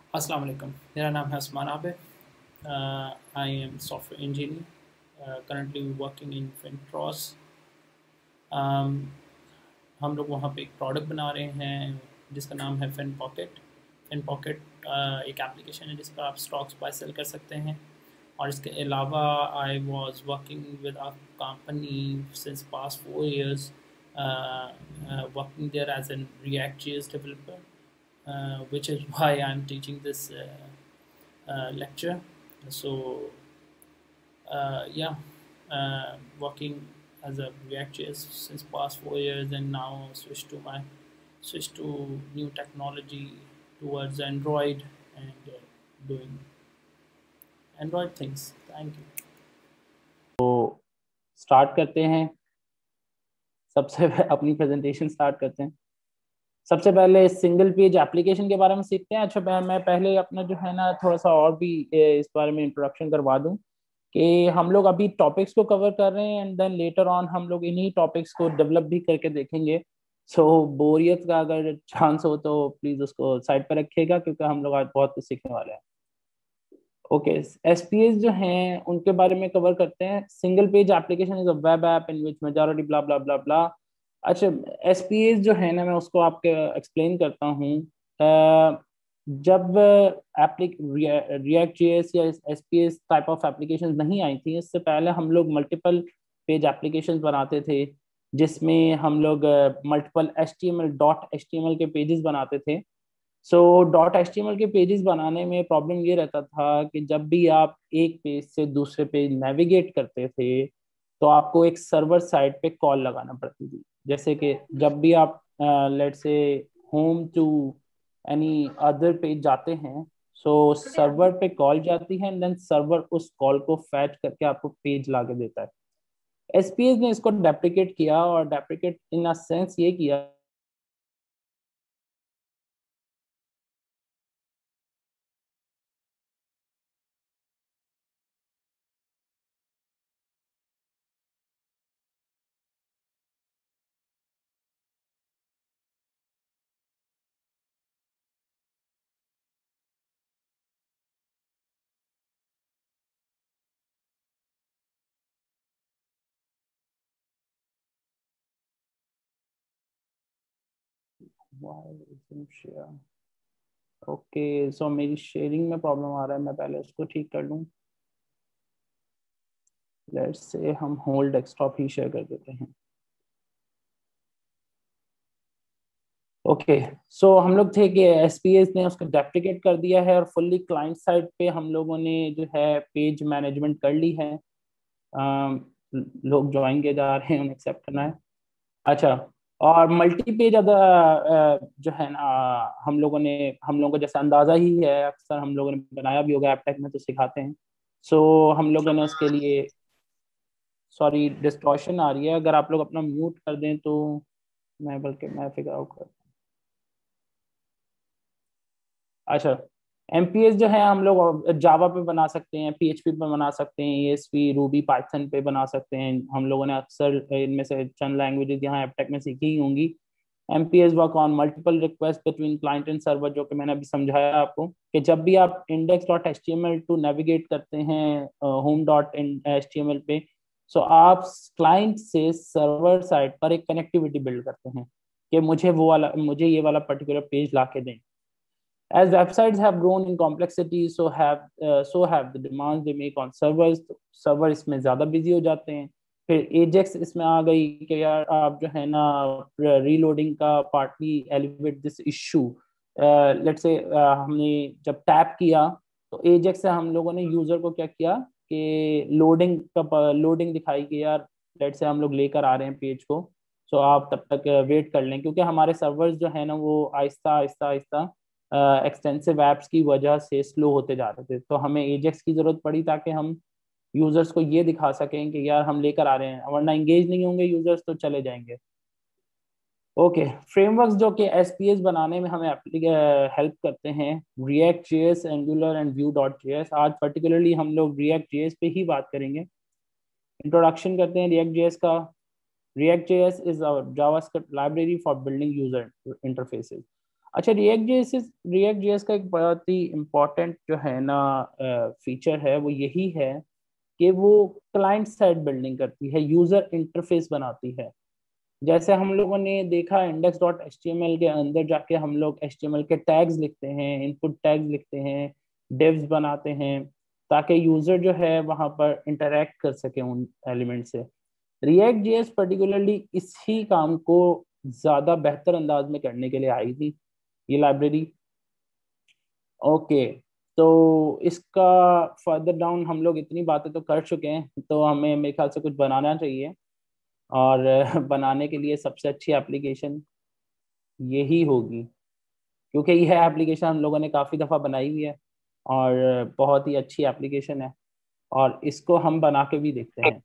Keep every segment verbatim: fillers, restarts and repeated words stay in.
अस्सलाम वालेकुम, मेरा नाम है Usman Abid. I am software engineer currently working in Fintros. हम लोग वहाँ पे एक प्रोडक्ट बना रहे हैं जिसका नाम है फिन पॉकेट। फिन पॉकेट एक एप्लीकेशन है जिस पर आप स्टॉक्स बाय सेल कर सकते हैं। और इसके अलावा I was working with a company since past four years, working there as an React JS developer, uh, which is why I'm teaching this uh, uh, lecture. So, uh, yeah, uh, working as a React.js since past four years, and now switch to my switch to new technology towards Android and uh, doing Android things. Thank you. Start करते हैं। सबसे अपनी presentation start करते हैं। सबसे पहले single page application के बारे में सीखते हैं। अच्छा, मैं मैं पहले अपना जो है ना थोड़ा सा और भी ए, इस बारे में इंट्रोडक्शन करवा दूं कि हम लोग अभी टॉपिक्स को कवर कर रहे हैं एंड देन लेटर ऑन हम लोग इन्हीं टॉपिक्स को डेवलप भी करके देखेंगे। सो so, बोरियत का अगर चांस हो तो प्लीज उसको साइड पर रखिएगा, क्योंकि हम लोग आज बहुत कुछ सीखने वाले हैं। ओके, एसपीएस जो हैं उनके बारे में कवर करते हैं। Single page application is a web app in which majority blah blah blah blah. अच्छा, एसपीएस जो है ना मैं उसको आपके एक्सप्लेन करता हूँ। अ, जब एप्लिक रिएक्ट जेएस या एसपीएस टाइप ऑफ एप्लीकेशन नहीं आई थी, इससे पहले हम लोग मल्टीपल पेज एप्लीकेशन बनाते थे, जिसमें हम लोग multiple H T M L dot H T M L के पेजेस बनाते थे। So dot H T M L के पेजेस बनाने में प्रॉब्लम ये रहता था कि जब भी आप एक पेज से दूसरे पेज नेविगेट करते थे तो आपको एक सर्वर साइड पे कॉल लगाना पड़ती थी। जैसे कि जब भी आप let say home to any other page जाते हैं, सो सर्वर पे कॉल जाती है एंड देन सर्वर उस कॉल को फैच करके आपको पेज ला के देता है। एसपीएस ने इसको डेप्रिकेट किया, और डेप्रिकेट इन अ सेंस ये किया ओके। सो मेरी शेयरिंग में प्रॉब्लम आ रहा है, मैं पहले उसको ठीक कर लूँ। लेट्स से हम होल डेस्कटॉप ही शेयर कर देते हैं। ओके, सो हम लोग थे कि एसपीएस ने उसको डेप्रिकेट कर दिया है और फुल्ली क्लाइंट साइड पे हम लोगों ने जो है पेज मैनेजमेंट कर ली है। अम, लोग ज्वाइन किए जा रहे हैं, उन्हें एक्सेप्ट करना है। अच्छा, और मल्टी पेज अगर जो है ना हम लोगों ने हम लोगों को जैसा अंदाजा ही है, अक्सर हम लोगों ने बनाया भी होगा, एपटेक में तो सिखाते हैं। सो so, हम लोगों ने उसके लिए, सॉरी डिस्टॉर्शन आ रही है, अगर आप लोग अपना म्यूट कर दें तो मैं बल्कि मैं फिगर आउट कर। अच्छा, एमपीएस जो है हम लोग जावा पे बना सकते हैं, पीएचपी पे बना सकते हैं, एएसपी रूबी पाइथन पे बना सकते हैं। हम लोगों ने अक्सर इनमें से चंद लैंग्वेजेस यहाँ एपटेक में सीखी ही होंगी। MPS work on multiple request between client and server, जो कि मैंने अभी समझाया आपको कि जब भी आप index dot H T M L to navigate करते हैं home dot H T M L पे, सो आप क्लाइंट से सर्वर साइड पर एक कनेक्टिविटी बिल्ड करते हैं कि मुझे वो वाला मुझे ये वाला पर्टिकुलर पेज ला के दें। As websites have grown in complexity, so have uh, so have the demands they make on servers. Server इसमें ज़्यादा बिजी हो जाते हैं। फिर एजेक्स इसमें आ गई कि यार आप जो है ना रीलोडिंग का partly alleviate this issue. Let's say हमने जब टैप किया तो एजेक्स से हम लोगों ने यूज़र को क्या किया कि लोडिंग का लोडिंग दिखाई कि यार लेट्स से हम लोग लेकर आ रहे हैं पेज को, सो आप तब तक वेट कर लें, क्योंकि हमारे सर्वर्स जो है ना वो आहिस्ता आहिस्ता आहिस्ता एक्सटेंसिव ऐप्स की वजह से स्लो होते जा रहे थे। तो हमें एजेक्स की जरूरत पड़ी ताकि हम यूजर्स को ये दिखा सकें कि यार हम लेकर आ रहे हैं, वरना इंगेज नहीं होंगे यूजर्स तो चले जाएंगे। ओके, फ्रेमवर्क्स जो कि एसपीएस बनाने में हमें हेल्प करते हैं, React JS, Angular and Vue dot JS. आज पर्टिकुलरली हम लोग रिएक्ट जेएस पे ही बात करेंगे। इंट्रोडक्शन करते हैं रिएक्ट जेएस का। React.js is a JavaScript library for building user interfaces. अच्छा, रिएक्ट जेएस रिएक्ट जेएस का एक बहुत ही इम्पोर्टेंट जो है ना फीचर है वो यही है कि वो क्लाइंट साइड बिल्डिंग करती है, यूजर इंटरफेस बनाती है। जैसे हम लोगों ने देखा index dot H T M L के अंदर जाके हम लोग एच टी एम एल के टैग्स लिखते हैं, इनपुट टैग्स लिखते हैं, डिव्स बनाते हैं, ताकि यूजर जो है वहां पर इंटरेक्ट कर सके उन एलिमेंट से। रिएक्ट जेएस पर्टिकुलरली इसी काम को ज्यादा बेहतर अंदाज में करने के लिए आई थी, ये लाइब्रेरी। ओके, तो इसका फर्दर डाउन हम लोग इतनी बातें तो कर चुके हैं, तो हमें मेरे ख्याल से कुछ बनाना चाहिए। और बनाने के लिए सबसे अच्छी एप्लीकेशन यही होगी, क्योंकि यह एप्लीकेशन हम लोगों ने काफ़ी दफ़ा बनाई हुई है और बहुत ही अच्छी एप्लीकेशन है, और इसको हम बना के भी देखते हैं।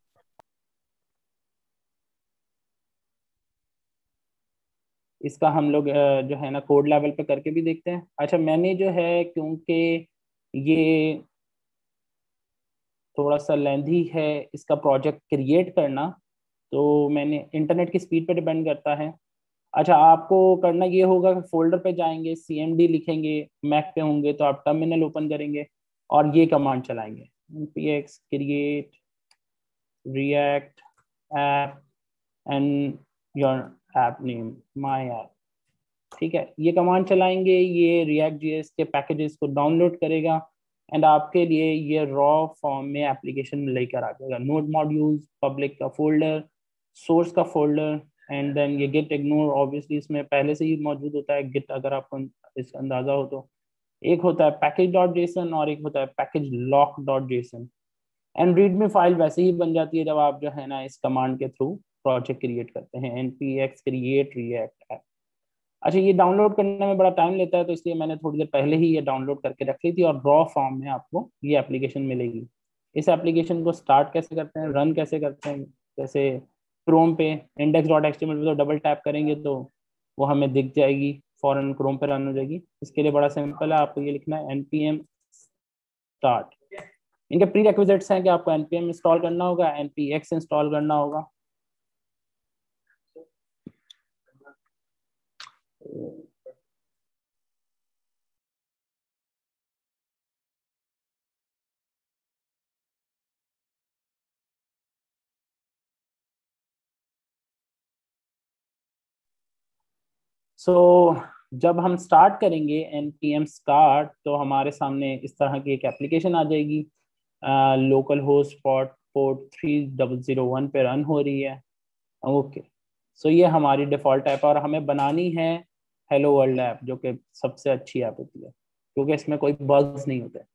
इसका हम लोग अ, जो है ना कोड लेवल पे करके भी देखते हैं। अच्छा, मैंने जो है, क्योंकि ये थोड़ा सा लेंथी है इसका प्रोजेक्ट क्रिएट करना, तो मैंने इंटरनेट की स्पीड पे डिपेंड करता है। अच्छा, आपको करना ये होगा कि फोल्डर पे जाएंगे, सी एम डी लिखेंगे, मैक पे होंगे तो आप टर्मिनल ओपन करेंगे और ये कमांड चलाएंगे, npx create react app and your app name my app। ठीक है, ये कमांड चलाएंगे, ये रिएक्ट जेएस के पैकेजेस को डाउनलोड करेगा एंड आपके लिए ये रॉ फॉर्म में एप्लीकेशन में लेकर आ जाएगा। नोड मॉड्यूल्स, पब्लिक का फोल्डर, सोर्स का फोल्डर, एंड देन ये गिट इग्नोर ऑब्वियसली इसमें पहले से ही मौजूद होता है, गिट अगर आपको इसका अंदाजा हो तो। एक होता है पैकेज डॉट जेसन और एक होता है package lock dot JSON. And readme file वैसे ही बन जाती है जब आप जो है ना इस कमांड के थ्रू प्रोजेक्ट क्रिएट करते हैं, npx create react app। अच्छा, ये डाउनलोड करने में बड़ा टाइम लेता है, तो इसलिए मैंने थोड़ी देर पहले ही ये डाउनलोड करके रख ली थी, और रॉ फॉर्म में आपको ये एप्लीकेशन मिलेगी। इस एप्लीकेशन को स्टार्ट कैसे करते हैं, रन कैसे करते हैं, जैसे क्रोम पे index dot H T M L पे तो डबल टैप करेंगे तो वो हमें दिख जाएगी, फॉरन क्रोम पे रन हो जाएगी। इसके लिए बड़ा सिंपल है, आपको ये लिखना है npm start। इनके प्री रिक्विजिट्स हैं कि आपको npm इंस्टॉल करना होगा, npx इंस्टॉल करना होगा। सो so, जब हम स्टार्ट करेंगे npm start तो हमारे सामने इस तरह की एक एप्लीकेशन आ जाएगी, localhost port port three double zero one पे रन हो रही है। ओके, सो ये हमारी डिफ़ॉल्ट ऐप है और हमें बनानी है हेलो वर्ल्ड ऐप, जो कि सबसे अच्छी ऐप होती है क्योंकि इसमें कोई बग्स नहीं होते।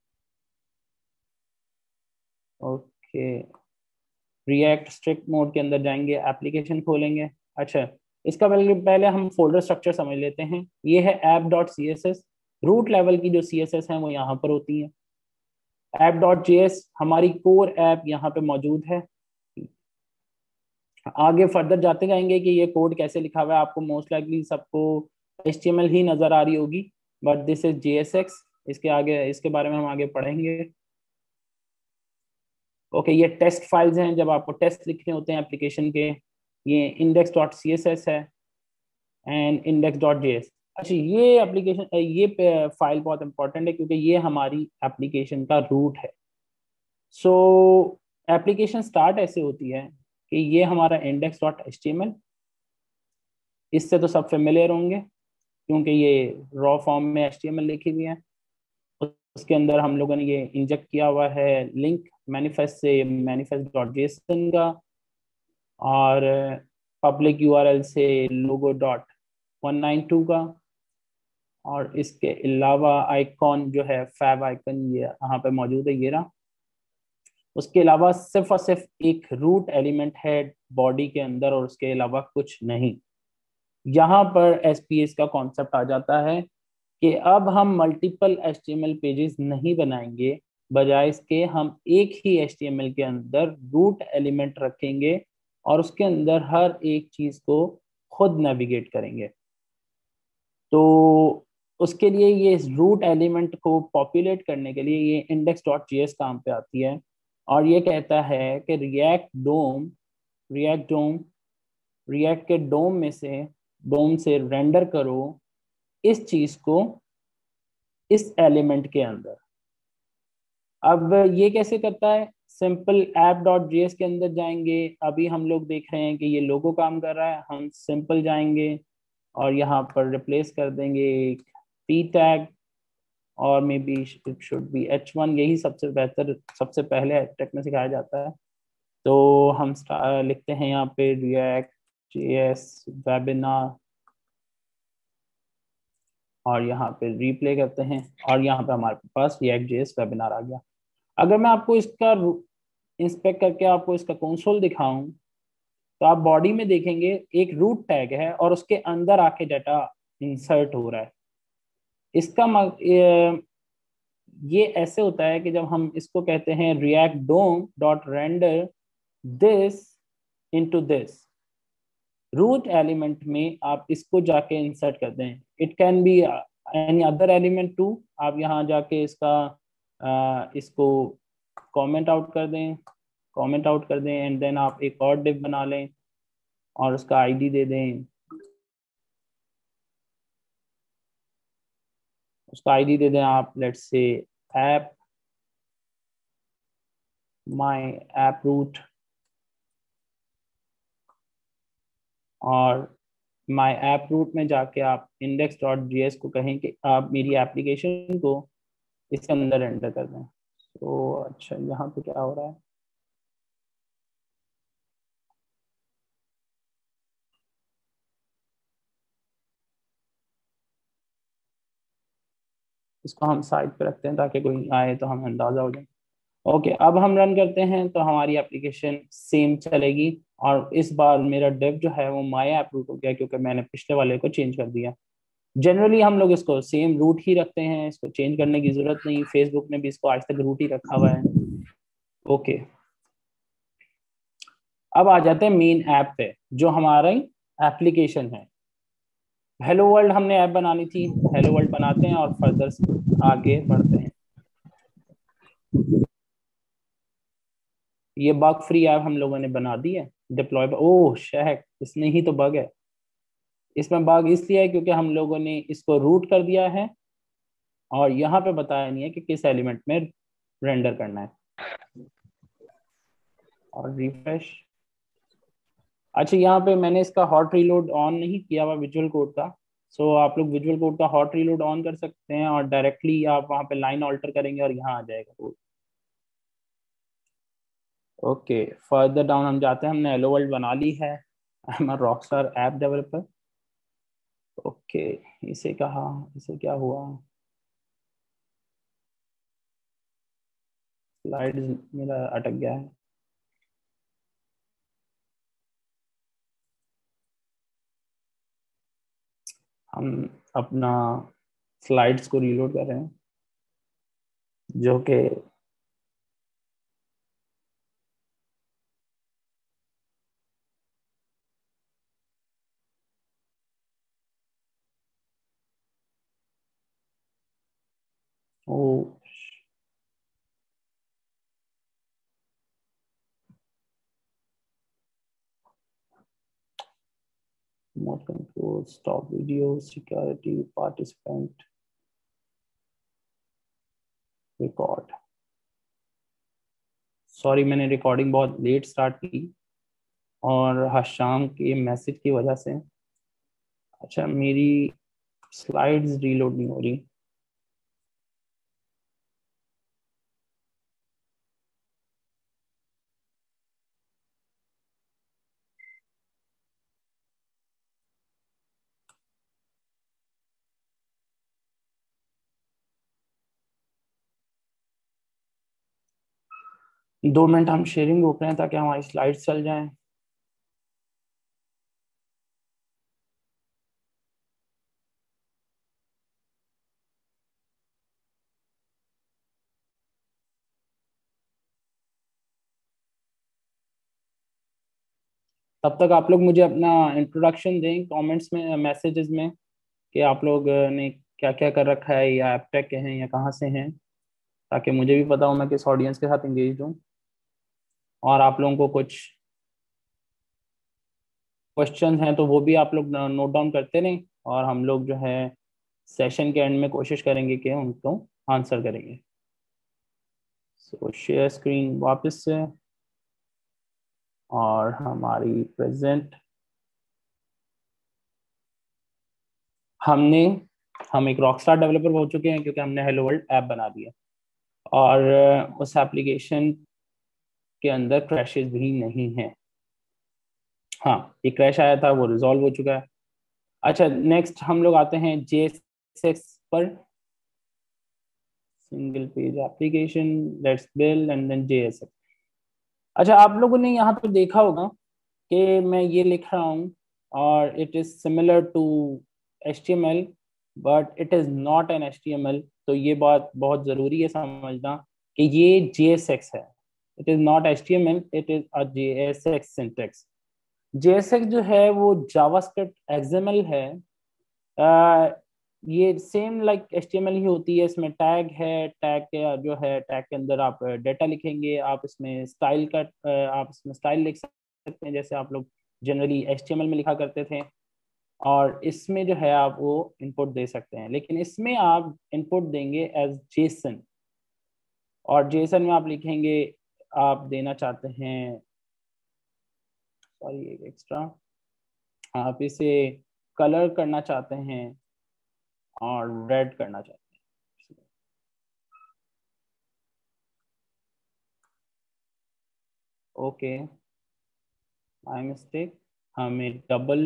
ओके, रिएक्ट स्ट्रिक्ट मोड के अंदर जाएंगे, एप्लीकेशन खोलेंगे। अच्छा, इसका पहले पहले हम फोल्डर स्ट्रक्चर समझ लेते हैं। ये है app dot C S S, root level की जो सी एस एस है वो यहाँ पर होती है। ऐप डॉट जे एस हमारी कोर ऐप यहाँ पे मौजूद है। आगे फर्दर जाते जाएंगे कि ये कोड कैसे लिखा हुआ है, आपको मोस्ट लाइकली सबको एच टी एम एल ही नजर आ रही होगी, but this is J S X. इसके आगे इसके बारे में हम आगे पढ़ेंगे। ओके, ये टेस्ट फाइल्स हैं जब आपको टेस्ट लिखने होते हैं एप्लीकेशन के। ये index dot C S S है and index dot J S. अच्छा, ये एप्लीकेशन ये फाइल बहुत इंपॉर्टेंट है क्योंकि ये हमारी एप्लीकेशन का रूट है। सो एप्लीकेशन स्टार्ट ऐसे होती है कि ये हमारा index dot H T M L, इससे तो सब फेमिलियर होंगे क्योंकि ये रॉ फॉर्म में एच टी एम एल लिखी हुई है। उसके अंदर हम लोगों ने ये इंजेक्ट किया हुआ है लिंक मैनिफेस्ट से मैनिफेस्ट डॉट जेसन का, और पब्लिक यूआरएल से logo dot one nine two का, और इसके अलावा आइकॉन जो है फैब आइकन ये यहाँ पे मौजूद है, ये रहा। उसके अलावा सिर्फ और सिर्फ एक रूट एलिमेंट है बॉडी के अंदर और उसके अलावा कुछ नहीं। यहाँ पर एस पी एस का कॉन्सेप्ट आ जाता है कि अब हम multiple H T M L pages नहीं बनाएंगे, बजाय इसके हम एक ही एच टी एम एल के अंदर रूट एलिमेंट रखेंगे और उसके अंदर हर एक चीज को खुद नेविगेट करेंगे। तो उसके लिए ये रूट एलिमेंट को पॉपुलेट करने के लिए ये इंडेक्स डॉट जी एस काम पे आती है और ये कहता है कि React DOM React DOM React के डोम में से डोम से रेंडर करो इस चीज को इस एलिमेंट के अंदर। अब ये कैसे करता है, सिंपल ऐप डॉट जेएस के अंदर जाएंगे। अभी हम लोग देख रहे हैं कि ये लोगो काम कर रहा है, हम सिंपल जाएंगे और यहाँ पर रिप्लेस कर देंगे एक पी टैग, और maybe it should be H one. यही सबसे बेहतर, सबसे पहले टेक में सिखाया जाता है। तो हम लिखते हैं यहाँ पे रिएक्ट जेएस वेबिनार, और यहाँ पे रिप्ले करते हैं, और यहाँ पे हमारे पास रिएक्ट जेएस वेबिनार आ गया। अगर मैं आपको इसका इंस्पेक्ट करके आपको इसका कंसोल दिखाऊं, तो आप बॉडी में देखेंगे एक रूट टैग है और उसके अंदर आके डाटा इंसर्ट हो रहा है। इसका मग, ये, ये ऐसे होता है कि जब हम इसको कहते हैं React DOM dot render this into this, root element में आप इसको जाके इंसर्ट कर दें। It can be any other element too. आप यहाँ जाके इसका आ, इसको कमेंट आउट कर दें, कमेंट आउट कर दें एंड देन आप एक और डिव बना लें और उसका आईडी दे दें। उसका आईडी दे दें आप, let's say app my app root, और माय ऐप रूट में जाके आप इंडेक्स डॉट जीएस को कहें कि आप मेरी एप्लीकेशन को इसके अंदर एंटर कर दें। तो अच्छा, यहाँ पे क्या हो रहा है, इसको हम साइड पे रखते हैं ताकि कोई आए तो हमें अंदाजा हो जाए। ओके, अब हम रन करते हैं तो हमारी एप्लीकेशन सेम चलेगी, और इस बार मेरा डिव जो है वो माय ऐप रूट हो गया क्योंकि मैंने पिछले वाले को चेंज कर दिया। जनरली हम लोग इसको सेम रूट ही रखते हैं, इसको चेंज करने की जरूरत नहीं। फेसबुक ने भी इसको आज तक रूट ही रखा हुआ है। ओके, अब आ जाते हैं मेन ऐप पे जो हमारा एप्लीकेशन है। हेलो वर्ल्ड हमने ऐप बनानी थी, हेलो वर्ल्ड बनाते हैं और फर्दर आगे बढ़ते हैं। ये बग फ्री ऐप हम लोगों ने बना दी है, डिप्लॉय। ओह शहक, इसमें ही तो बग है। इसमें बग इसलिए है क्योंकि हम लोगों ने इसको रूट कर दिया है और यहाँ पे बताया नहीं है कि किस एलिमेंट में रेंडर करना है। और रिफ्रेश, अच्छा यहाँ पे मैंने इसका हॉट रीलोड ऑन नहीं किया हुआ विजुअल कोड का। सो so, आप लोग विजुअल कोड का हॉट रीलोड ऑन कर सकते हैं और डायरेक्टली आप वहाँ पे लाइन ऑल्टर करेंगे और यहाँ आ जाएगा कोड। ओके, फर्दर डाउन हम जाते हैं। हमने हेलो वर्ल्ड बना ली है। I am a rockstar app developer. Okay, इसे कहा, इसे क्या हुआ, स्लाइड मेरा अटक गया है। हम अपना स्लाइड्स को रीलोड कर रहे हैं जो कि ओ remote control, stop video, security, participant, record। Sorry, मैंने रिकॉर्डिंग बहुत लेट स्टार्ट की और हशाम के मैसेज की वजह से। अच्छा, मेरी स्लाइड्स रीलोड नहीं हो रही। दो मिनट हम शेयरिंग रोक रहे हैं ताकि हमारी स्लाइड्स चल जाएं। तब तक आप लोग मुझे अपना इंट्रोडक्शन दें कमेंट्स में, मैसेजेस में, कि आप लोग ने क्या क्या कर रखा है, या एपटेक के हैं या कहाँ से हैं, ताकि मुझे भी पता हो मैं किस ऑडियंस के साथ इंगेज हूँ। और आप लोगों को कुछ क्वेश्चन हैं तो वो भी आप लोग नोट डाउन करते रहें और हम लोग जो है सेशन के एंड में कोशिश करेंगे कि उनको आंसर करेंगे। सो शेयर स्क्रीन वापस से, और हमारी प्रेजेंट हमने हम एक रॉकस्टार डेवलपर हो चुके हैं क्योंकि हमने हेलो वर्ल्ड ऐप बना दिया, और उस एप्लीकेशन के अंदर क्रैशेस भी नहीं हैं। हाँ, ये क्रैश आया था, वो रिजॉल्व हो चुका है। अच्छा, नेक्स्ट हम लोग आते हैं जे एस एक्स पर। Single page application, let's build and then J S X. अच्छा, आप लोगों ने यहाँ पे देखा होगा कि मैं ये लिख रहा हूँ और it is similar to H T M L, but it is not an H T M L. तो ये बात बहुत ज़रूरी है समझना कि ये जे एस एक्स है, it is not H T M L, it is a J S X syntax. J S X जो है वो जावास्क्रिप्ट एक्स एम एल है। आ, ये same like H T M L ही होती है। इसमें टैग है, टैग के जो है टैग के अंदर आप डेटा लिखेंगे, आप इसमें स्टाइल का आप इसमें स्टाइल लिख सकते हैं जैसे आप लोग generally H T M L में लिखा करते थे, और इसमें जो है आप वो इनपुट दे सकते हैं, लेकिन इसमें आप इनपुट देंगे एज जेसन, और जेसन में आप लिखेंगे आप देना चाहते हैं, सॉरी एक एक्स्ट्रा, आप इसे कलर करना चाहते हैं और रेड करना चाहते हैं। ओके, माय मिस्टेक, हमें डबल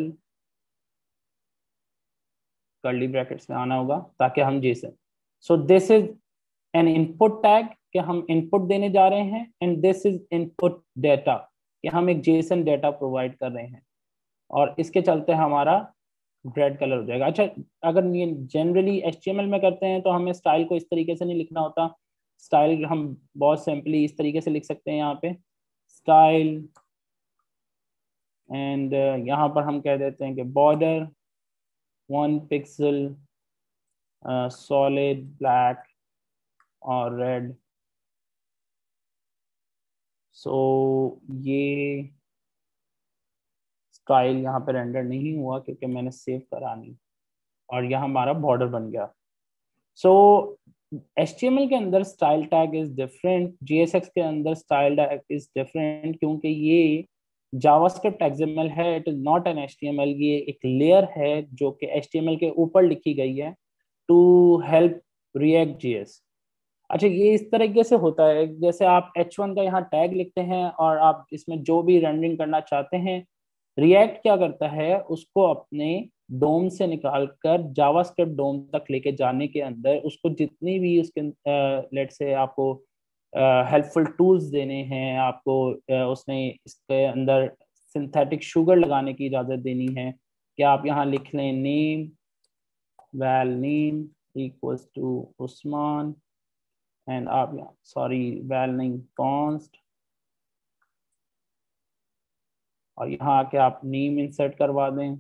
कर्ली ब्रैकेट्स में आना होगा ताकि हम JSON, so this is an input tag कि हम इनपुट देने जा रहे हैं, and this is input data कि हम एक जेसन डेटा प्रोवाइड कर रहे हैं, और इसके चलते हमारा रेड कलर हो जाएगा। अच्छा, अगर ये generally H T M L में करते हैं तो हमें स्टाइल को इस तरीके से नहीं लिखना होता। स्टाइल हम बहुत सिंपली इस तरीके से लिख सकते हैं, यहाँ पे स्टाइल, एंड यहाँ पर हम कह देते हैं कि border one pixel, solid black और रेड। सो ये स्टाइल यहाँ पे रेंडर नहीं हुआ क्योंकि मैंने सेव करा नहीं, और यहाँ हमारा बॉर्डर बन गया। So H T M L के अंदर style tag is different, J S X के अंदर स्टाइल टैग इज डिफरेंट, क्योंकि ये जावास्क्रिप्ट एक्स एम एल है, it is not an H T M L. ये एक लेयर है जो कि एच टी एम एल के ऊपर लिखी गई है to help React J S. अच्छा, ये इस तरीके से होता है जैसे आप एच वन का यहाँ टैग लिखते हैं और आप इसमें जो भी रेंडरिंग करना चाहते हैं, रिएक्ट क्या करता है उसको अपने डोम से निकाल कर जावास्क्रिप्ट डोम तक लेके जाने के अंदर उसको जितनी भी उसके लेट से आपको हेल्पफुल टूल्स देने हैं, आपको uh, उसने इसके अंदर सिंथेटिक शुगर लगाने की इजाज़त देनी है कि आप यहाँ लिख लें name, well name equals to Usman, and आप यहाँ सॉरी वैल नहीं कॉन्स्ट, और यहाँ आके आप नेम इंसर्ट करवा दें।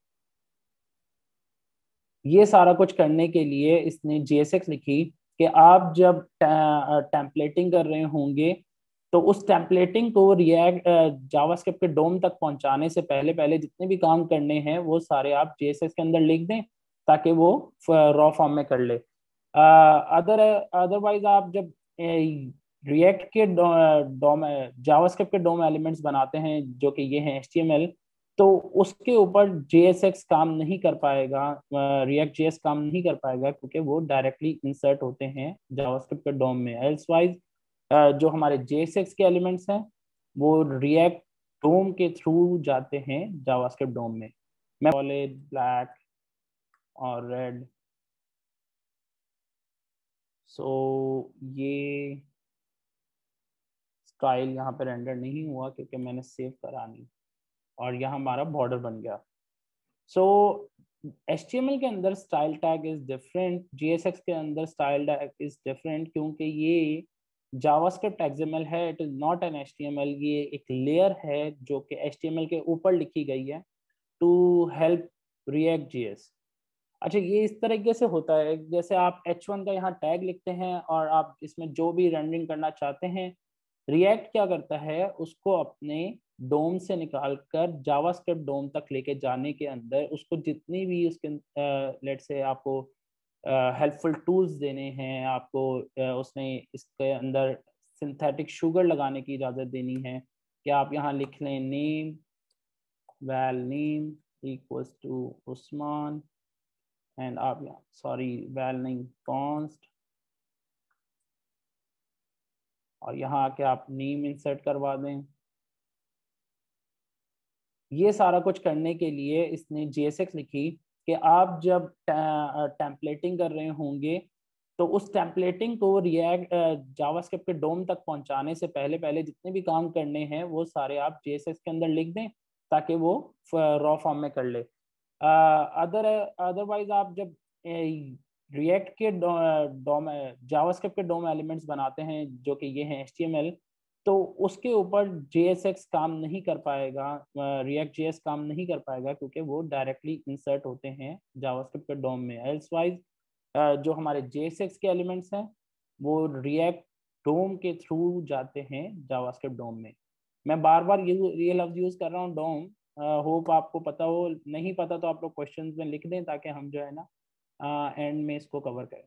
ये सारा कुछ करने के लिए इसने जी एस एक्स लिखी कि आप जब टेम्पलेटिंग कर रहे होंगे तो उस टेम्पलेटिंग को रिएक्ट जावास्क्रिप्ट के डोम तक पहुंचाने से पहले पहले जितने भी काम करने हैं वो सारे आप जी एस एक्स के अंदर लिख दें ताकि वो रॉ फॉर्म में कर ले। अदर अदरवाइज आप जब रिएक्ट के डोम जावास्क्रिप्ट के डोम एलिमेंट्स बनाते हैं जो कि ये हैं एच टी एम एल, तो उसके ऊपर जे एस एक्स काम नहीं कर पाएगा, रिएक्ट जे एस काम नहीं कर पाएगा क्योंकि वो डायरेक्टली इंसर्ट होते हैं जावास्क्रिप्ट के डोम में। एल्सवाइज जो हमारे जे एस एक्स के एलिमेंट्स हैं वो रिएक्ट डोम के थ्रू जाते हैं जावास्क्रिप्ट डोम में। मैं सॉलिड ब्लैक और रेड, सो ये स्टाइल यहाँ पे रेंडर नहीं हुआ क्योंकि मैंने सेव करा नहीं, और यहाँ हमारा बॉर्डर बन गया। So H T M L के अंदर style tag is different, J S X के अंदर स्टाइल टैग इज डिफरेंट, क्योंकि ये जावास्क्रिप्ट एक्स एम एल है, it is not an H T M L. ये एक लेयर है जो कि एच टी एम एल के ऊपर लिखी गई है to help React J S. अच्छा, ये इस तरीके से होता है जैसे आप एच वन का यहाँ टैग लिखते हैं और आप इसमें जो भी रेंडरिंग करना चाहते हैं, रिएक्ट क्या करता है उसको अपने डोम से निकाल कर जावास्क्रिप्ट डोम तक लेके जाने के अंदर उसको जितनी भी उसके लेट से आपको हेल्पफुल टूल्स देने हैं आपको, uh, उसने इसके अंदर सिंथेटिक शुगर लगाने की इजाज़त देनी है कि आप यहाँ लिख लें name, well name equals to Usman, and आप यहाँ सॉरी वैल नेम कॉन्स्ट, और यहाँ आके आप नेम इंसर्ट करवा दें। ये सारा कुछ करने के लिए इसने जे एस एक्स लिखी कि आप जब टेम्पलेटिंग कर रहे होंगे तो उस टेम्पलेटिंग को रिएक्ट जावास्क्रिप्ट के डोम तक पहुंचाने से पहले पहले जितने भी काम करने हैं वो सारे आप जे एस एक्स के अंदर लिख दें ताकि वो रॉ फॉर्म में कर ले। अदर अदरवाइज आप जब रिएक्ट के डोम जावास्क्रिप्ट के डोम एलिमेंट्स बनाते हैं जो कि ये हैं एच टी एम एल, तो उसके ऊपर जे एस एक्स काम नहीं कर पाएगा, रिएक्ट जे एस काम नहीं कर पाएगा क्योंकि वो डायरेक्टली इंसर्ट होते हैं जावास्क्रिप्ट के डोम में। एल्सवाइज जो हमारे जे एस एक्स के एलिमेंट्स हैं वो रिएक्ट डोम के थ्रू जाते हैं जावास्क्रिप्ट डोम में। मैं बार बार ये ये लफ्ज यूज कर रहा हूँ डोम, होप आपको पता हो, नहीं पता तो आप लोग क्वेश्चंस में लिख दें ताकि हम जो है ना एंड में इसको कवर करें।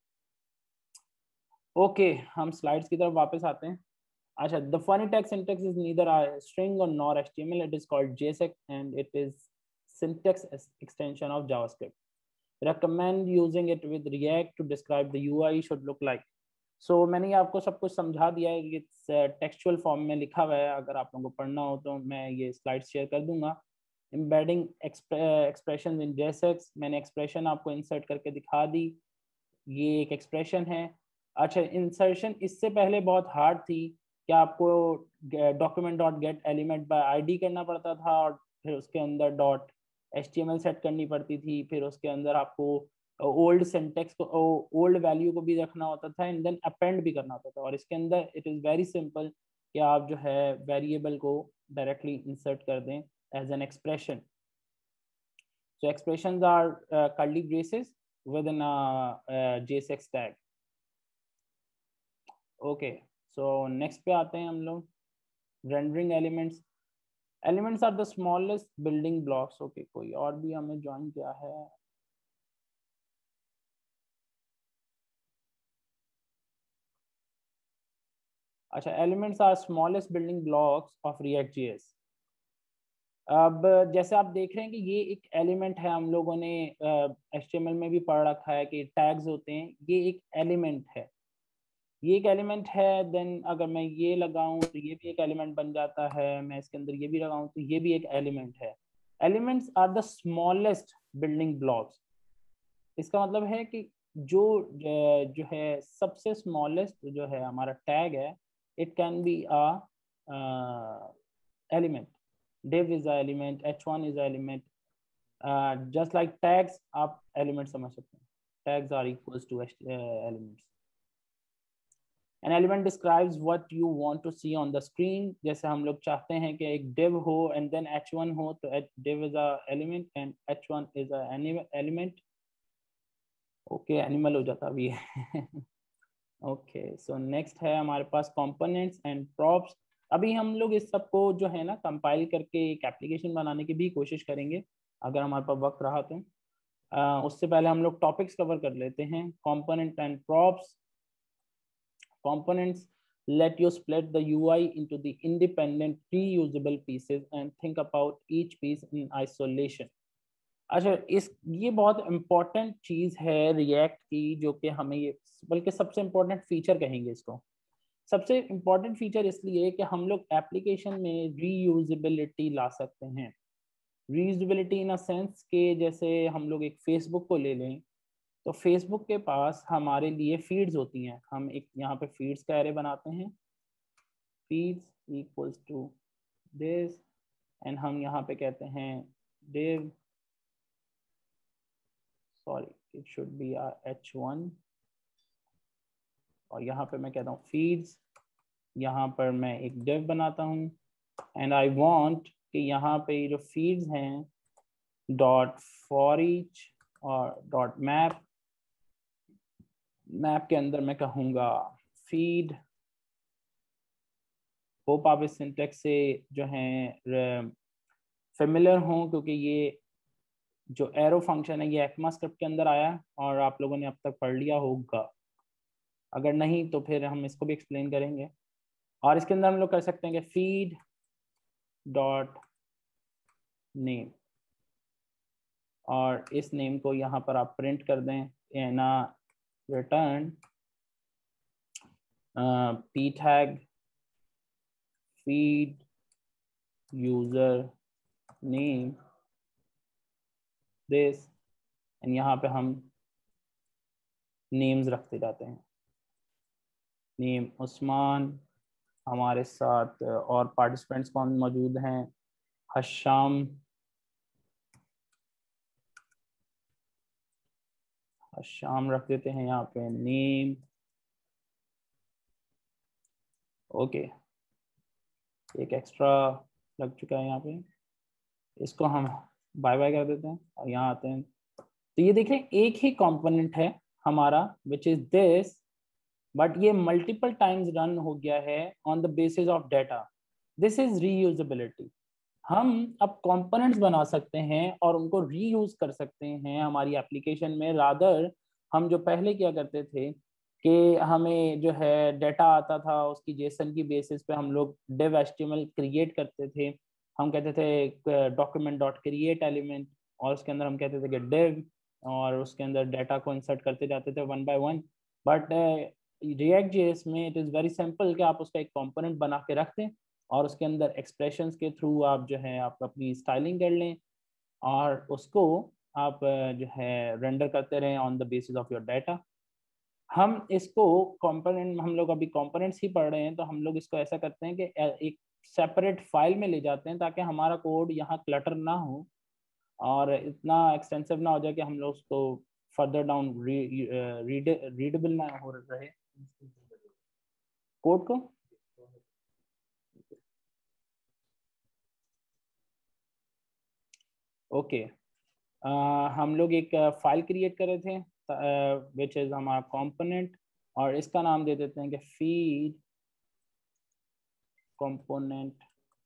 ओके okay, हम स्लाइड्स की तरफ वापस आते हैं। अच्छा, the funny text syntax is neither a string or nor H T M L. It is called J S X and it is syntax extension of JavaScript. Recommend using it with React to describe the U I should look like. So मैंने आपको सब कुछ समझा दिया है, ये textual form में लिखा हुआ है, अगर आप लोगों को पढ़ना हो तो मैं ये स्लाइड शेयर कर दूंगा। Embedding expressions in J S X, मैंने एक्सप्रेशन आपको इंसर्ट करके दिखा दी, ये एक एक्सप्रेशन है। अच्छा, इंसर्शन इससे पहले बहुत हार्ड थी कि आपको document dot get element by ID करना पड़ता था और फिर उसके अंदर डॉट एचटीएमएल सेट करनी पड़ती थी, फिर उसके अंदर आपको ओल्ड सिंटेक्स को ओल्ड वैल्यू को भी रखना होता था एंड देन अपेंड भी करना होता था। और इसके अंदर इट इज़ वेरी सिंपल कि आप जो है वेरिएबल को डायरेक्टली इंसर्ट कर दें as an expression. So expressions are curly braces within J S X tag. Okay, so next पे आते हैं हम लोग, rendering elements. Elements are the smallest building blocks. Okay, कोई और भी हमें ज्वाइन किया है? अच्छा, elements are smallest building blocks of React J S. अब जैसे आप देख रहे हैं कि ये एक एलिमेंट है, हम लोगों ने एच टी एम एल में भी पढ़ रखा है कि टैग्स होते हैं, ये एक एलिमेंट है, ये एक एलिमेंट है। देन अगर मैं ये लगाऊं तो ये भी एक एलिमेंट बन जाता है, मैं इसके अंदर ये भी लगाऊं तो ये भी एक एलिमेंट है। Elements are the smallest building blocks. इसका मतलब है कि जो जो है सबसे स्मॉलेस्ट जो है हमारा टैग है, it can be a element. div is a element, h one is a element, uh, just like tags आप element समझ सकते हैं, tags are equals to uh, elements. An element describes what you want to see on the screen. जैसे हम लोग चाहते हैं कि एक div हो and then h one हो, तो div is a element and h one is a element. okay, animal हो जाता अभी ओके, सो नेक्स्ट है हमारे पास कंपोनेंट्स एंड प्रॉप्स। अभी हम लोग इस सबको जो है ना कंपाइल करके एक एप्लीकेशन बनाने की भी कोशिश करेंगे अगर हमारे पास वक्त रहा तो। uh, उससे पहले हम लोग टॉपिक्स कवर कर लेते हैं। Component and props. Components let you split the U I into the independent reusable pieces and think about each piece in isolation. अच्छा, इस ये बहुत इम्पोर्टेंट चीज़ है रिएक्ट की, जो कि हमें ये बल्कि सबसे इम्पोर्टेंट फीचर कहेंगे इसको। सबसे इम्पोर्टेंट फीचर इसलिए कि हम लोग एप्लीकेशन में रीयूजेबिलिटी ला सकते हैं। रीयूजेबिलिटी इन अ सेंस के जैसे हम लोग एक फेसबुक को ले लें तो फेसबुक के पास हमारे लिए फीड्स होती हैं। हम एक यहाँ पे फीड्स का एरे बनाते हैं, feeds equals to this, and हम यहाँ पे कहते हैं div, sorry it should be H one, और यहाँ पे मैं कहता हूँ फीड्स, यहाँ पर मैं एक div बनाता हूँ एंड आई वांट कि यहाँ पे जो फीड्स हैं डॉट फॉर ईच और डॉट मैप, मैप के अंदर मैं कहूँगा फीड। होप आप इस सिंटेक्स से जो है फेमिलियर हों क्योंकि ये जो एरो फंक्शन है ये एक्मा स्क्रिप्ट के अंदर आया है और आप लोगों ने अब तक पढ़ लिया होगा, अगर नहीं तो फिर हम इसको भी एक्सप्लेन करेंगे। और इसके अंदर हम लोग कर सकते हैं कि फीड डॉट नेम, और इस नेम को यहाँ पर आप प्रिंट कर दें, एना return P tag feed user name this, and यहाँ पे हम नेम्स रखते जाते हैं। नेम उस्मान, हमारे साथ और पार्टिसिपेंट्स कौन मौजूद हैं, हशाम, हशाम रख देते हैं यहाँ पे नेम। ओके, एक एक्स्ट्रा लग चुका है यहाँ पे, इसको हम बाय बाय कर देते हैं और यहाँ आते हैं। तो ये देखें एक ही कंपोनेंट है हमारा विच इज दिस, बट ये मल्टीपल टाइम्स रन हो गया है on the basis of data. This is reusability. हम अब कंपोनेंट्स बना सकते हैं और उनको रीयूज कर सकते हैं हमारी एप्लीकेशन में। रादर हम जो पहले किया करते थे कि हमें जो है डेटा आता था, उसकी जेसन की बेसिस पे हम लोग डिव एचटीएमएल क्रिएट करते थे। हम कहते थे डॉक्यूमेंट डॉट क्रिएट एलिमेंट, और उसके अंदर हम कहते थे कि डिव, और उसके अंदर डेटा को इंसर्ट करते जाते थे one by one. But React JS में इट इज़ वेरी सिंपल कि आप उसका एक कंपोनेंट बना के रख दें और उसके अंदर एक्सप्रेशंस के थ्रू आप जो है आप अपनी स्टाइलिंग कर लें और उसको आप जो है रेंडर करते रहें on the basis of your data. हम इसको कंपोनेंट, हम लोग अभी कंपोनेंट्स ही पढ़ रहे हैं, तो हम लोग इसको ऐसा करते हैं कि एक सेपरेट फाइल में ले जाते हैं ताकि हमारा कोड यहाँ क्लटर ना हो और इतना एक्सटेंसिव ना हो जाए कि हम लोग उसको फर्दर डाउन रीड रीडेबल ना हो रहे कोड को। ओके, uh, हम लोग एक फाइल क्रिएट कर रहे थे विच इज हमारा कंपोनेंट, और इसका नाम दे देते हैं कि feed component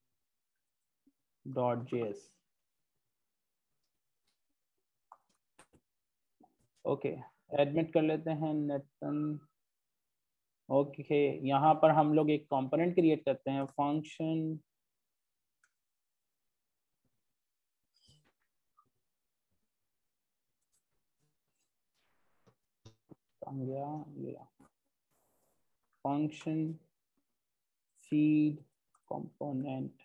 dot JS. Okay, admit कर लेते हैं नेटन। ओके okay, यहाँ पर हम लोग एक कंपोनेंट क्रिएट करते हैं, फंक्शन गया ये फंक्शन फीड कंपोनेंट,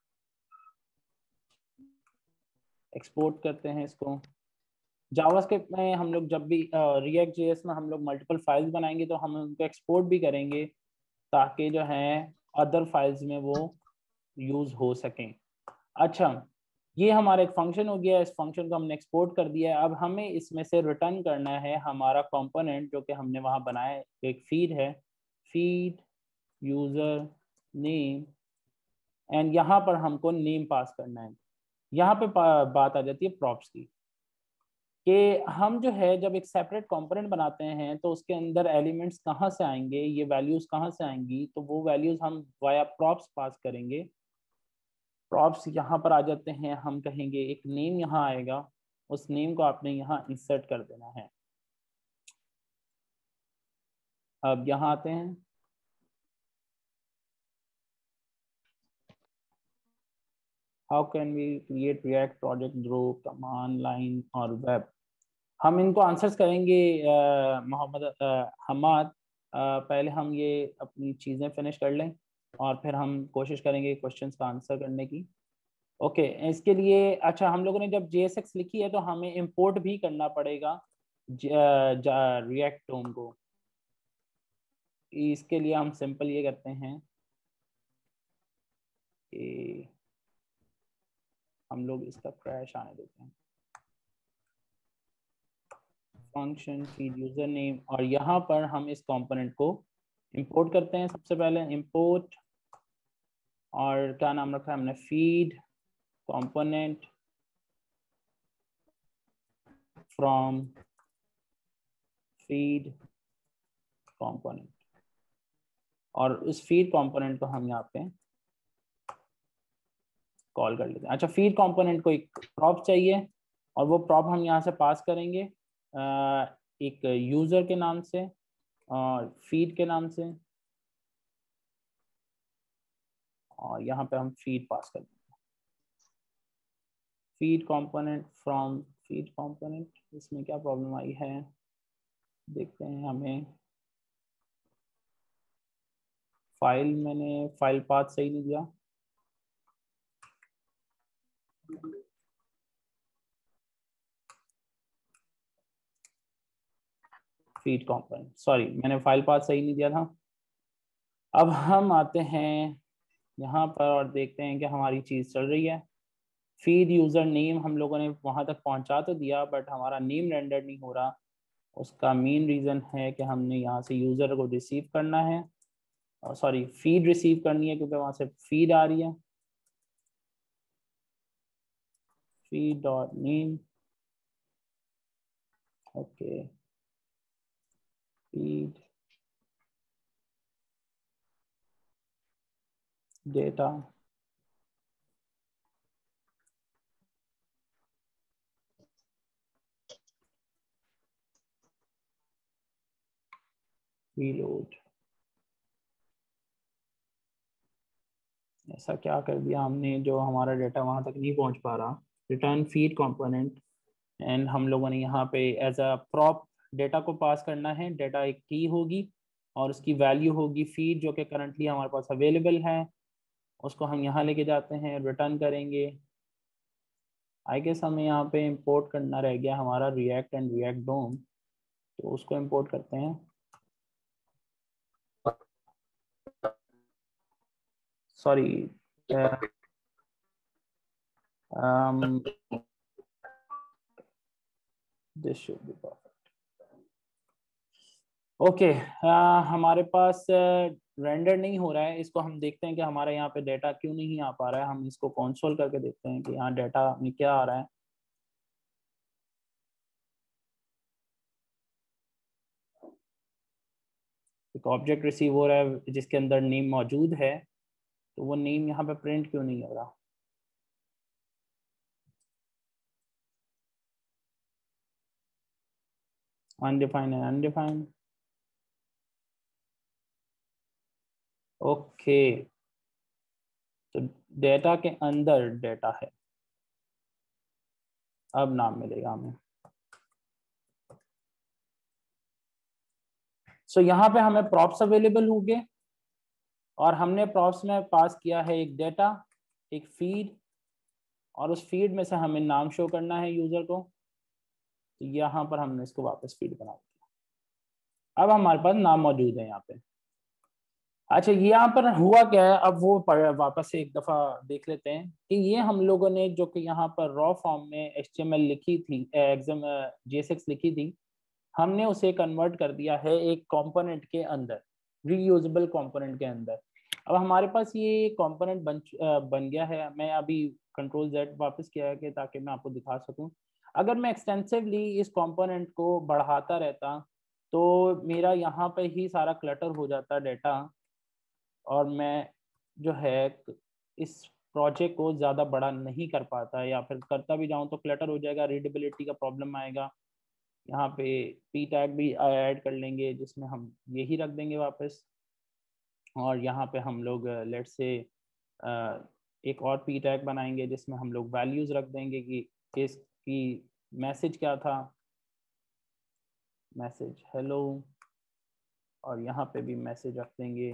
एक्सपोर्ट करते हैं इसको। जावास्क्रिप्ट में हम लोग जब भी रिएक्ट जेएस में हम लोग मल्टीपल फाइल्स बनाएंगे तो हम उनको एक्सपोर्ट भी करेंगे ताकि जो है अदर फाइल्स में वो यूज हो सकें। अच्छा, ये हमारा एक फंक्शन हो गया, इस फंक्शन को हमने एक्सपोर्ट कर दिया है। अब हमें इसमें से रिटर्न करना है हमारा कंपोनेंट जो कि हमने वहां बनाया, एक फीड है, फीड यूजर नेम, एंड यहाँ पर हमको नेम पास करना है। यहाँ पे बात आ जाती है प्रॉप्स की कि हम जो है जब एक सेपरेट कंपोनेंट बनाते हैं तो उसके अंदर एलिमेंट्स कहाँ से आएंगे, ये वैल्यूज कहाँ से आएंगी, तो वो वैल्यूज हम वाया प्रॉप्स पास करेंगे। प्रॉप्स यहाँ पर आ जाते हैं, हम कहेंगे एक नेम यहाँ आएगा, उस नेम को आपने यहाँ इंसर्ट कर देना है। अब यहाँ आते हैं, how can we create React project group command line और वेब। हम इनको आंसर्स करेंगे मोहम्मद हमाद। पहले हम ये अपनी चीज़ें फिनिश कर लें और फिर हम कोशिश करेंगे क्वेश्चंस का आंसर करने की। ओके okay, इसके लिए अच्छा, हम लोगों ने जब जे एस एक्स लिखी है तो हमें इंपोर्ट भी करना पड़ेगा रिएक्ट टोन को। इसके लिए हम सिंपल ये करते हैं कि हम लोग इसका क्रैश आने देते हैं, फंक्शन फीड यूजर नेम, और यहाँ पर हम इस कंपोनेंट को इंपोर्ट करते हैं। सबसे पहले इंपोर्ट, और क्या नाम रखा है हमने, feed component from feed component, और उस फीड कंपोनेंट को हम यहाँ पे कॉल कर लेते हैं। अच्छा, फीड कंपोनेंट को एक प्रॉप चाहिए, और वो प्रॉप हम यहाँ से पास करेंगे आ, एक यूजर के नाम से और फीड के नाम से, और यहाँ पे हम फीड पास कर देंगे। Feed component from feed component, इसमें क्या प्रॉब्लम आई है देखते हैं। हमें फाइल, मैंने फाइल पाथ सही नहीं दिया। फीड कंपोनेंट, सॉरी मैंने फाइल पाथ सही नहीं दिया था। अब हम आते हैं यहाँ पर और देखते हैं कि हमारी चीज़ चल रही है। फीड यूज़र नेम हम लोगों ने वहाँ तक पहुँचा तो दिया, बट हमारा नेम रेंडर नहीं हो रहा। उसका मेन रीज़न है कि हमने यहाँ से यूज़र को रिसीव करना है, और सॉरी फीड रिसीव करनी है, क्योंकि वहाँ से फीड आ रही है। Feed dot name, okay, feed data, reload. ऐसा क्या कर दिया हमने जो हमारा डेटा वहां तक नहीं पहुंच पा रहा। रिटर्न फीड कंपोनेंट, एंड हम लोगों ने यहाँ पे एज अ प्रॉप डेटा को पास करना है। डेटा एक की होगी और उसकी वैल्यू होगी फीड, जो कि करंटली हमारे पास अवेलेबल है। उसको हम यहाँ लेके जाते हैं, रिटर्न करेंगे। आई गेस हमें यहाँ पे इंपोर्ट करना रह गया हमारा रिएक्ट एंड रिएक्ट डोम, तो उसको इंपोर्ट करते हैं। Sorry, this should be perfect. Okay, हमारे पास रेंडर नहीं हो रहा है। इसको हम देखते हैं कि हमारे यहाँ पे डेटा क्यों नहीं आ पा रहा है। हम इसको कंसोल करके देखते हैं कि यहाँ डेटा में क्या आ रहा है। एक ऑब्जेक्ट रिसीव हो रहा है जिसके अंदर नेम मौजूद है, तो वो नेम यहाँ पे प्रिंट क्यों नहीं हो रहा। अनडिफाइंड एंड अनडिफाइंड, ओके, तो डेटा के अंदर डेटा है। अब नाम मिलेगा हमें। सो so, यहाँ पे हमें प्रॉप्स अवेलेबल होंगे, और हमने प्रॉप्स में पास किया है एक डेटा, एक फीड, और उस फीड में से हमें नाम शो करना है यूजर को। तो यहाँ पर हमने इसको वापस फीड बना दिया। अब हमारे पास नाम मौजूद है यहाँ पे। अच्छा, यहाँ पर हुआ क्या है, अब वो वापस से एक दफा देख लेते हैं कि ये हम लोगों ने जो कि यहाँ पर रॉ फॉर्म में एच टी एम एल लिखी थी, एग्जाम जे एस एक्स लिखी थी, हमने उसे कन्वर्ट कर दिया है एक कंपोनेंट के अंदर, रीयूजेबल कंपोनेंट के अंदर। अब हमारे पास ये कंपोनेंट बन बन गया है। मैं अभी कंट्रोल जेड वापस किया है कि ताकि मैं आपको दिखा सकूं। अगर मैं एक्सटेंसिवली इस कंपोनेंट को बढ़ाता रहता तो मेरा यहाँ पे ही सारा क्लटर हो जाता डेटा, और मैं जो है इस प्रोजेक्ट को ज़्यादा बड़ा नहीं कर पाता, या फिर करता भी जाऊँ तो क्लटर हो जाएगा, रीडेबिलिटी का प्रॉब्लम आएगा। यहाँ पे पी टैग भी ऐड कर लेंगे जिसमें हम यही रख देंगे वापस, और यहाँ पे हम लोग लेट से एक और पी टैग बनाएंगे जिसमें हम लोग वैल्यूज रख देंगे कि इसकी मैसेज क्या था, मैसेज हेलो, और यहाँ पे भी मैसेज रख देंगे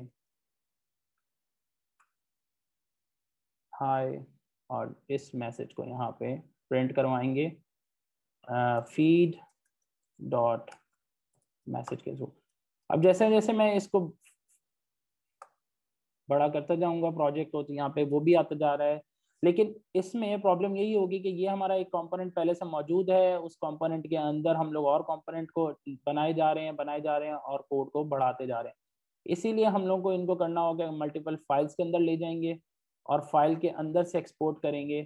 हाय, और इस मैसेज को यहाँ पे प्रिंट करवाएंगे फीड डॉट मैसेज के थ्रू। अब जैसे जैसे मैं इसको बड़ा करता जाऊंगा प्रोजेक्ट को, तो यहाँ पे वो भी आता जा रहा है। लेकिन इसमें प्रॉब्लम यही होगी कि ये हमारा एक कंपोनेंट पहले से मौजूद है, उस कंपोनेंट के अंदर हम लोग और कंपोनेंट को बनाए जा रहे हैं बनाए जा रहे हैं और कोड को बढ़ाते जा रहे हैं। इसीलिए हम लोग को इनको करना होगा, मल्टीपल फाइल्स के अंदर ले जाएंगे और फाइल के अंदर से एक्सपोर्ट करेंगे।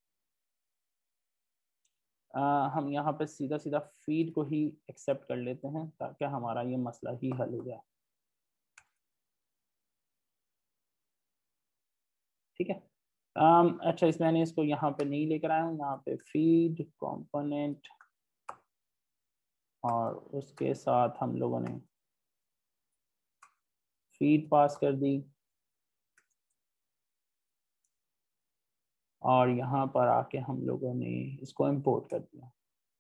आ, हम यहाँ पे सीधा सीधा फीड को ही एक्सेप्ट कर लेते हैं ताकि हमारा ये मसला ही हल हो जाए। ठीक है, um, अच्छा इस मैंने इसको यहाँ पे नहीं लेकर आया हूँ, यहाँ पे फीड कंपोनेंट और उसके साथ हम लोगों ने फीड पास कर दी और यहाँ पर आके हम लोगों ने इसको इंपोर्ट कर दिया।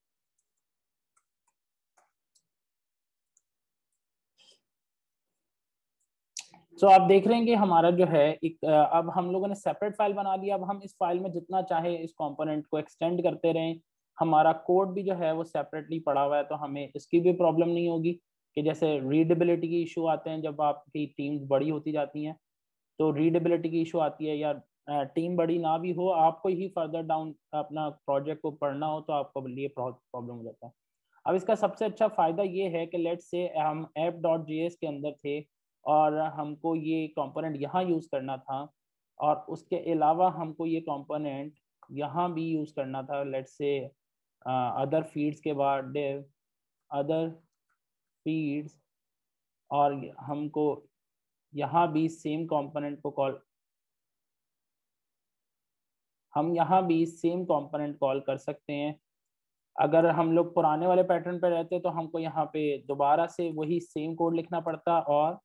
तो so, आप देख रहे हैं कि हमारा जो है एक अब हम लोगों ने सेपरेट फाइल बना लिया। अब हम इस फाइल में जितना चाहे इस कंपोनेंट को एक्सटेंड करते रहें, हमारा कोड भी जो है वो सेपरेटली पड़ा हुआ है, तो हमें इसकी भी प्रॉब्लम नहीं होगी कि जैसे रीडेबिलिटी की इशू आते हैं जब आपकी टीम्स बड़ी होती जाती हैं, तो रीडेबिलिटी की इशू आती है, या टीम बड़ी ना भी हो, आपको ही फर्दर डाउन अपना प्रोजेक्ट को पढ़ना हो तो आपको लिए प्रॉब्लम हो जाता है। अब इसका सबसे अच्छा फायदा ये है कि लेट्स से हम ऐप डॉट जे एस के अंदर थे और हमको ये कंपोनेंट यहाँ यूज़ करना था, और उसके अलावा हमको ये कंपोनेंट यहाँ भी यूज़ करना था। लेट्स से अदर फीड्स के बाद डिव अदर फीड्स, और हमको यहाँ भी सेम कंपोनेंट को कॉल हम यहाँ भी सेम कंपोनेंट कॉल कर सकते हैं। अगर हम लोग पुराने वाले पैटर्न पे रहते तो हमको यहाँ पे दोबारा से वही सेम कोड लिखना पड़ता और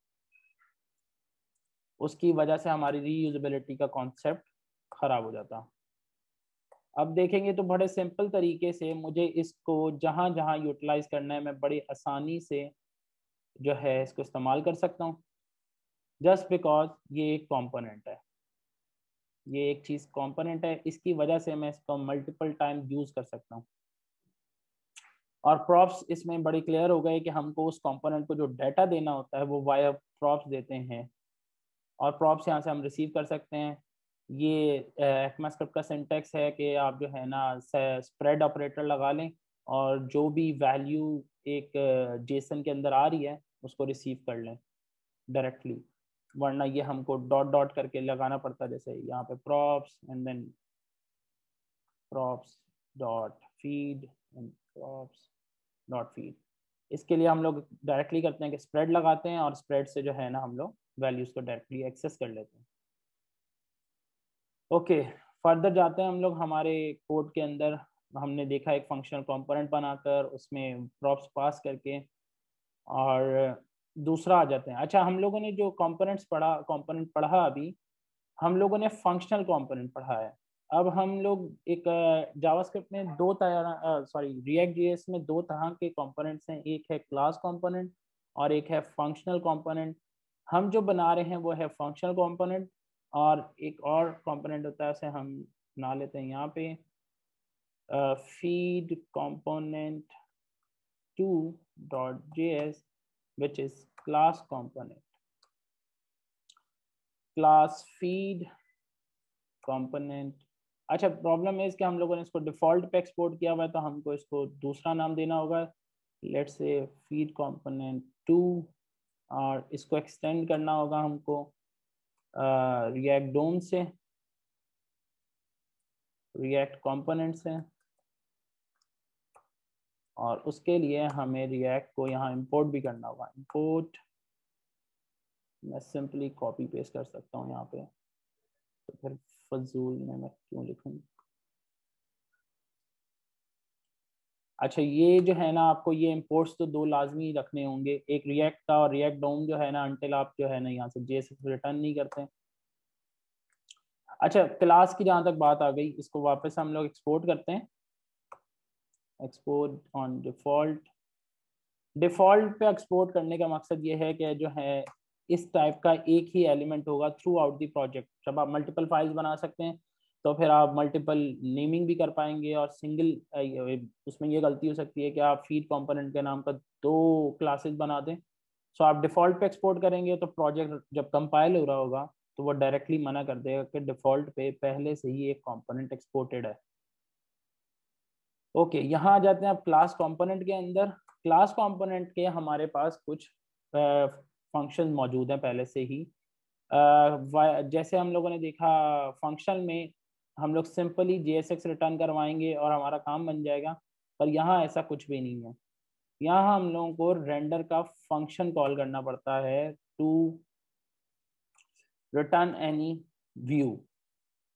उसकी वजह से हमारी रीयूजेबिलिटी का कॉन्सेप्ट खराब हो जाता। अब देखेंगे तो बड़े सिंपल तरीके से मुझे इसको जहाँ जहाँ यूटिलाइज करना है मैं बड़ी आसानी से जो है इसको इस्तेमाल कर सकता हूँ, जस्ट बिकॉज ये एक कॉम्पोनेंट है, ये एक चीज़ कॉम्पोनेंट है, इसकी वजह से मैं इसको मल्टीपल टाइम यूज कर सकता हूँ। और प्रॉप्स इसमें बड़ी क्लियर हो गए कि हमको उस कंपोनेंट को जो डाटा देना होता है वो वाया प्रॉप्स देते हैं, और प्रॉप्स यहाँ से हम रिसीव कर सकते हैं। ये ECMAScript का सिंटेक्स है कि आप जो है ना स्प्रेड ऑपरेटर लगा लें और जो भी वैल्यू एक जेसन के अंदर आ रही है उसको रिसीव कर लें डायरेक्टली, वरना ये हमको डॉट डॉट करके लगाना पड़ता है, जैसे यहाँ पे props and then props dot feed and props dot feed. इसके लिए हम लोग डायरेक्टली करते हैं कि स्प्रेड लगाते हैं और स्प्रेड से जो है ना हम लोग वैल्यूज को डायरेक्टली एक्सेस कर लेते हैं। ओके, फर्दर जाते हैं हम लोग हमारे कोड के अंदर। हमने देखा एक फंक्शनल कंपोनेंट बनाकर उसमें प्रॉप्स पास करके, और दूसरा आ जाते हैं। अच्छा, हम लोगों ने जो कंपोनेंट्स पढ़ा कंपोनेंट पढ़ा अभी हम लोगों ने फंक्शनल कंपोनेंट पढ़ा है। अब हम लोग एक जावास्क्रिप्ट में दो तरह सॉरी रिएक्ट जेएस में दो तरह के कंपोनेंट्स हैं, एक है क्लास कंपोनेंट और एक है फंक्शनल कंपोनेंट। हम जो बना रहे हैं वो है फंक्शनल कंपोनेंट, और एक और कंपोनेंट होता है उसे हम बना लेते हैं यहाँ पे feed component two dot JS which is class component, class feed component। अच्छा, प्रॉब्लम है इसके हम लोगों ने इसको डिफॉल्ट पे एक्सपोर्ट किया हुआ है तो हमको इसको दूसरा नाम देना होगा। Let's say feed component to, और इसको एक्सटेंड करना होगा हमको रिएक्ट डोम से, रिएक्ट कंपोनेंट से, और उसके लिए हमें रिएक्ट को यहाँ इंपोर्ट भी करना होगा। इंपोर्ट मैं सिंपली कॉपी पेस्ट कर सकता हूँ यहाँ पे, तो फिर फजूल में मैं क्यों लिखूँ। अच्छा, ये जो है ना आपको ये इंपोर्ट्स तो दो लाजमी रखने होंगे, एक रिएक्ट का और रिएक्ट डोम जो है ना, अंटिल आप जो है ना यहाँ से जेएसएक्स रिटर्न नहीं करते। अच्छा, क्लास की जहाँ तक बात आ गई, इसको वापस हम लोग एक्सपोर्ट करते हैं। एक्सपोर्ट ऑन डिफॉल्ट, डिफॉल्ट पे एक्सपोर्ट करने का मकसद ये है कि जो है इस टाइप का एक ही एलिमेंट होगा थ्रू आउट द प्रोजेक्ट। जब आप मल्टीपल फाइल्स बना सकते हैं तो फिर आप मल्टीपल नेमिंग भी कर पाएंगे, और सिंगल उसमें ये गलती हो सकती है कि आप फीड कंपोनेंट के नाम का दो क्लासेस बना दें। सो आप डिफॉल्ट पे एक्सपोर्ट करेंगे तो प्रोजेक्ट जब कंपाइल हो रहा होगा तो वो डायरेक्टली मना कर देगा कि डिफॉल्ट पे पहले से ही एक कंपोनेंट एक्सपोर्टेड है। ओके, यहाँ आ जाते हैं अब क्लास कंपोनेंट के अंदर। क्लास कंपोनेंट के हमारे पास कुछ फंक्शन मौजूद हैं पहले से ही। uh, जैसे हम लोगों ने देखा फंक्शन में हम लोग सिंपली जेएसएक्स रिटर्न करवाएंगे और हमारा काम बन जाएगा, पर यहाँ ऐसा कुछ भी नहीं है। यहाँ हम लोगों को रेंडर का फंक्शन कॉल करना पड़ता है टू रिटर्न एनी व्यू।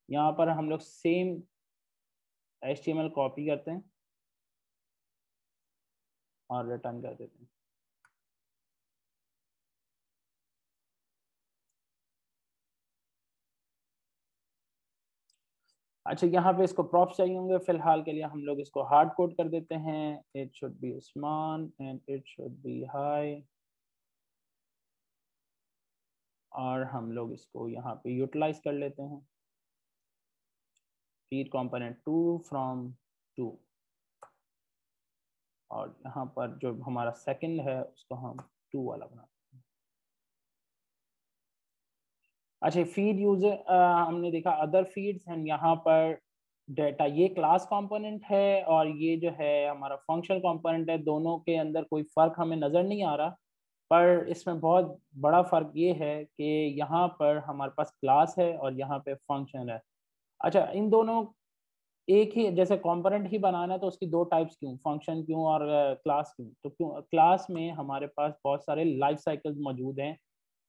यहाँ पर हम लोग same H T M L copy करते हैं और रिटर्न कर देते हैं। अच्छा, यहाँ पे इसको प्रॉप्स चाहिए होंगे, फिलहाल के लिए हम लोग इसको हार्ड कोड कर देते हैं। It should be Usman and it should be hi, और हम लोग इसको यहाँ पे यूटिलाइज कर लेते हैं। Feed component two from two, और यहाँ पर जो हमारा सेकंड है उसको हम टू वाला बनाते हैं। अच्छा, फीड यूजर हमने देखा अदर फीड्स हैं, यहाँ पर डेटा ये क्लास कंपोनेंट है और ये जो है हमारा फंक्शनल कंपोनेंट है। दोनों के अंदर कोई फर्क हमें नजर नहीं आ रहा, पर इसमें बहुत बड़ा फर्क ये है कि यहाँ पर हमारे पास क्लास है और यहाँ पे फंक्शन है। अच्छा, इन दोनों एक ही जैसे कंपोनेंट ही बनाना है तो उसकी दो टाइप्स क्यों, फंक्शन क्यों और क्लास क्यों? तो क्यों क्लास में हमारे पास बहुत सारे लाइफ साइकिल्स मौजूद हैं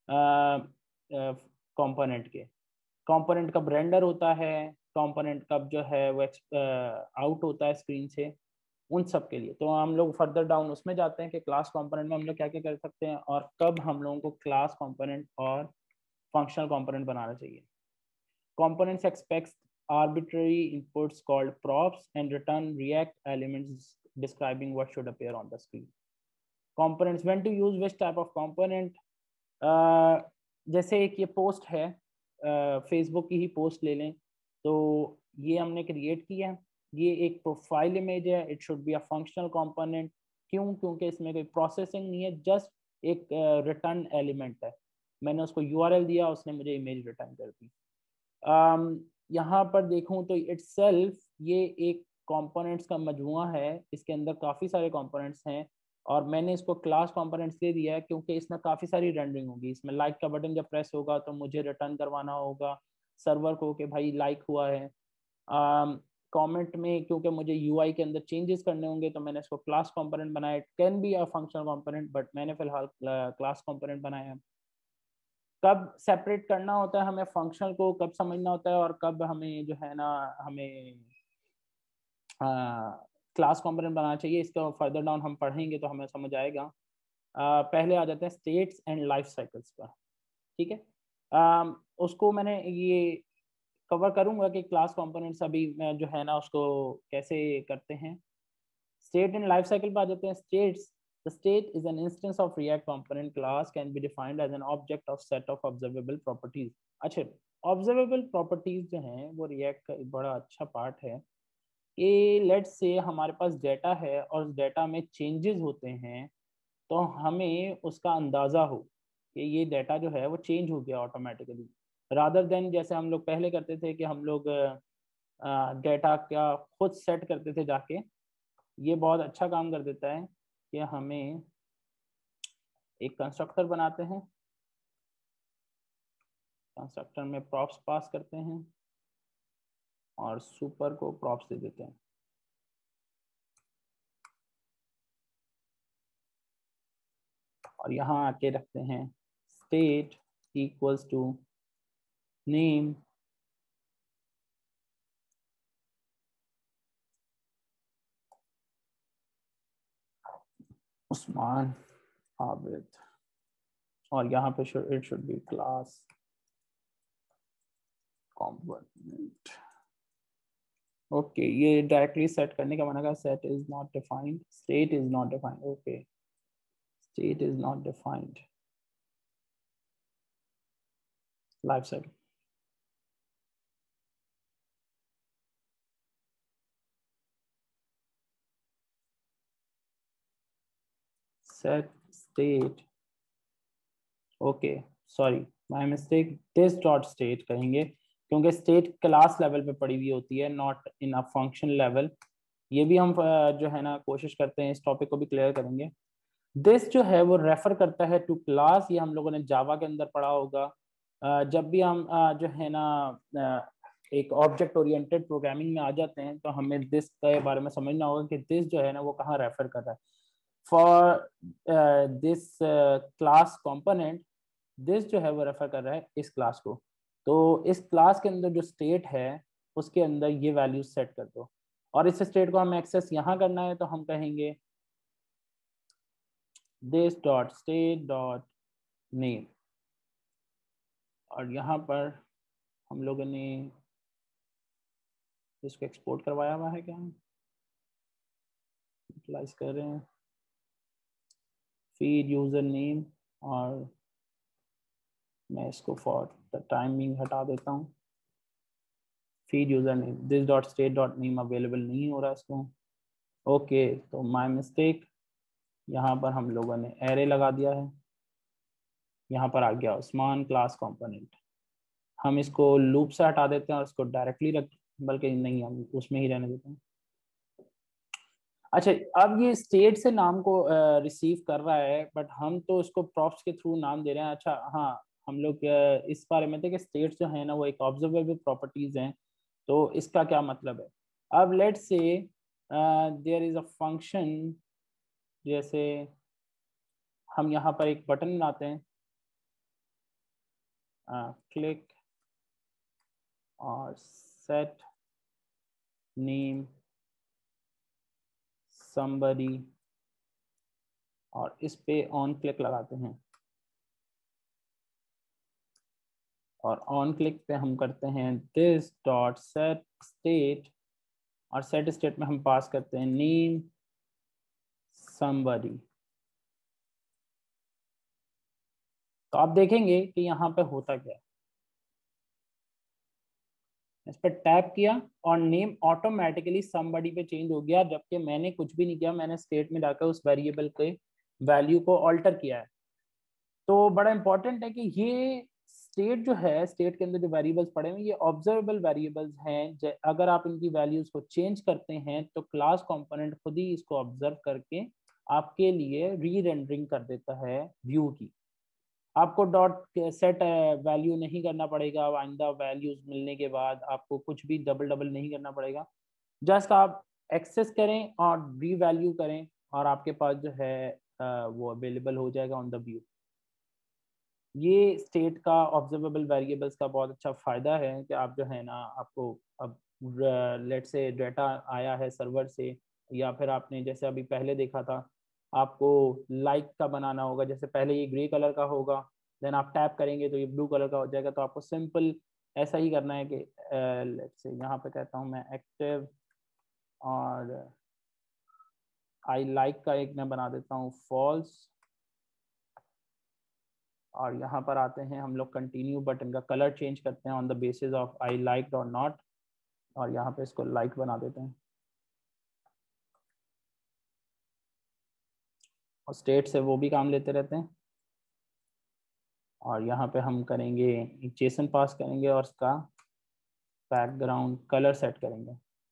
कंपोनेंट के। कंपोनेंट कब रेंडर होता है, कंपोनेंट कब जो है वो आउट होता है स्क्रीन से, उन सब के लिए तो हम लोग फर्दर डाउन उसमें जाते हैं कि क्लास कंपोनेंट में हम लोग क्या क्या कर सकते हैं और कब हम लोगों को क्लास कंपोनेंट और फंक्शनल कंपोनेंट बनाना चाहिए। Components expects arbitrary inputs called props and return React elements describing what should appear on the screen. Components, when to use which type of component? uh, जैसे एक ये पोस्ट है, Facebook uh, की ही post ले लें, तो ये हमने क्रिएट किया, ये एक प्रोफाइल इमेज है, it should be a functional component. क्यों? क्योंकि इसमें कोई प्रोसेसिंग नहीं है, जस्ट एक रिटर्न uh, एलिमेंट है। मैंने उसको यूआरएल दिया, उसने मुझे इमेज रिटर्न कर दी। um, यहाँ पर देखूं तो इटसेल्फ ये एक कंपोनेंट्स का मजमुआ है, इसके अंदर काफ़ी सारे कंपोनेंट्स हैं और मैंने इसको क्लास कंपोनेंट्स दे दिया है क्योंकि इसमें काफ़ी सारी रेंडरिंग होगी। इसमें लाइक का बटन जब प्रेस होगा तो मुझे रिटर्न करवाना होगा सर्वर को कि भाई लाइक हुआ है। कमेंट um, में क्योंकि मुझे यूआई के अंदर चेंजेस करने होंगे तो मैंने इसको क्लास कंपोनेंट बनाया। It can be a functional component but मैंने फिलहाल क्लास कंपोनेंट बनाया है। कब सेपरेट करना होता है हमें फंक्शनल को, कब समझना होता है और कब हमें जो है ना हमें क्लास कंपोनेंट बनाना चाहिए, इसका फर्दर डाउन हम पढ़ेंगे तो हमें समझ आएगा। आ, पहले आ जाते हैं स्टेट्स एंड लाइफ साइकिल्स पर। ठीक है, आ, उसको मैंने ये कवर करूंगा कि क्लास कंपोनेंट्स अभी जो है ना उसको कैसे करते हैं। स्टेट एंड लाइफ साइकिल पर आ जाते हैं। States, the state is an instance of React component class can be defined as an object of set of observable properties। अच्छा, observable properties जो हैं वो React का एक बड़ा अच्छा पार्ट है कि लेट्स से हमारे पास डेटा है और उस डेटा में चेंजेस होते हैं तो हमें उसका अंदाजा हो कि ये डेटा जो है वो चेंज हो गया ऑटोमेटिकली, रादर देन जैसे हम लोग पहले करते थे कि हम लोग डेटा क्या खुद सेट करते थे जाके। ये बहुत अच्छा काम कर देता है कि हमें एक कंस्ट्रक्टर बनाते हैं, कंस्ट्रक्टर में प्रॉप्स पास करते हैं और सुपर को प्रॉप्स दे देते हैं। और यहाँ आके रखते हैं state equals to name Usman Abid, और यहाँ पे it should be class component. Okay, ये डायरेक्टली सेट करने का मना, set is not defined, state is not defined. Okay, state is not defined, life cycle set state, okay sorry my mistake, this dot state कहेंगे क्योंकि state class level पे पड़ी हुई होती है, not in a function level. ये भी हम जो है ना कोशिश करते हैं इस टॉपिक को भी क्लियर करेंगे। दिस जो है वो रेफर करता है टू क्लास, ये हम लोगों ने जावा के अंदर पढ़ा होगा। जब भी हम जो है ना एक ऑब्जेक्ट ओरिएंटेड प्रोग्रामिंग में आ जाते हैं तो हमें दिस के बारे में समझना होगा कि दिस जो है ना वो कहाँ रेफर कर रहा है। For this class component, this जो है वो रेफर कर रहा है इस क्लास को। तो इस क्लास के अंदर जो स्टेट है उसके अंदर ये वैल्यूज सेट कर दो, और इस स्टेट को हम एक्सेस यहाँ करना है तो हम कहेंगे this dot state dot name, और यहाँ पर हम लोगों ने इसको एक्सपोर्ट करवाया हुआ है, क्या यूटिलाइज कर रहे हैं फीड यूजर नेम, और मैं इसको फॉर द टाइमिंग हटा देता हूँ। Feed user name this dot state dot name available नहीं हो रहा इसको। ओके, तो माय मिस्टेक, यहाँ पर हम लोगों ने एरे लगा दिया है, यहाँ पर आ गया उस्मान क्लास कंपोनेंट। हम इसको लूप से हटा देते हैं और इसको डायरेक्टली रख, बल्कि नहीं, हम उसमें ही रहने देते हैं। अच्छा, अब ये स्टेट से नाम को रिसीव uh, कर रहा है, बट हम तो इसको प्रॉप्स के थ्रू नाम दे रहे हैं। अच्छा हाँ, हम लोग uh, इस बारे में थे कि स्टेट जो है ना वो एक ऑब्जर्वेबल प्रॉपर्टीज हैं, तो इसका क्या मतलब है। अब let's say there is a function, जैसे हम यहाँ पर एक बटन बनाते हैं, क्लिक और सेट नेम somebody, और इस पे ऑन क्लिक लगाते हैं, और ऑन क्लिक पे हम करते हैं दिस डॉट सेट स्टेट, और सेट स्टेट में हम पास करते हैं नेम somebody। तो आप देखेंगे कि यहाँ पे होता क्या है, इस पर टैप किया और नेम ऑटोमेटिकली somebody पे चेंज हो गया, जबकि मैंने कुछ भी नहीं किया, मैंने स्टेट में जाकर उस वेरिएबल के वैल्यू को ऑल्टर किया है। तो बड़ा इंपॉर्टेंट है कि ये स्टेट जो है, स्टेट के अंदर जो वेरिएबल्स पड़े हुए ये ऑब्जर्वेबल वेरिएबल्स हैं। अगर आप इनकी वैल्यूज को चेंज करते हैं तो क्लास कंपोनेंट खुद ही इसको ऑब्जर्व करके आपके लिए री रेंडरिंग कर देता है व्यू की। आपको डॉट सेट वैल्यू नहीं करना पड़ेगा, आइंदा वैल्यूज मिलने के बाद आपको कुछ भी डबल डबल नहीं करना पड़ेगा। जस्ट आप एक्सेस करें और री वैल्यू करें और आपके पास जो है वो अवेलेबल हो जाएगा ऑन द व्यू। ये स्टेट का ऑब्जर्वेबल वेरिएबल्स का बहुत अच्छा फायदा है कि आप जो है ना, आपको अब लेट से डाटा आया है सर्वर से, या फिर आपने जैसे अभी पहले देखा था आपको लाइक का बनाना होगा, जैसे पहले ये ग्रे कलर का होगा, देन आप टैप करेंगे तो ये ब्लू कलर का हो जाएगा। तो आपको सिंपल ऐसा ही करना है कि लेट से यहाँ पे कहता हूँ मैं एक्टिव, और आई लाइक का एक मैं बना देता हूँ फॉल्स, और यहाँ पर आते हैं हम लोग कंटिन्यू बटन का कलर चेंज करते हैं on the basis of I like और नॉट, और यहाँ पे इसको लाइक बना देते हैं, और स्टेट से वो भी काम लेते रहते हैं। और यहाँ पे हम करेंगे एक जेसन पास करेंगे और इसका बैकग्राउंड कलर सेट करेंगे,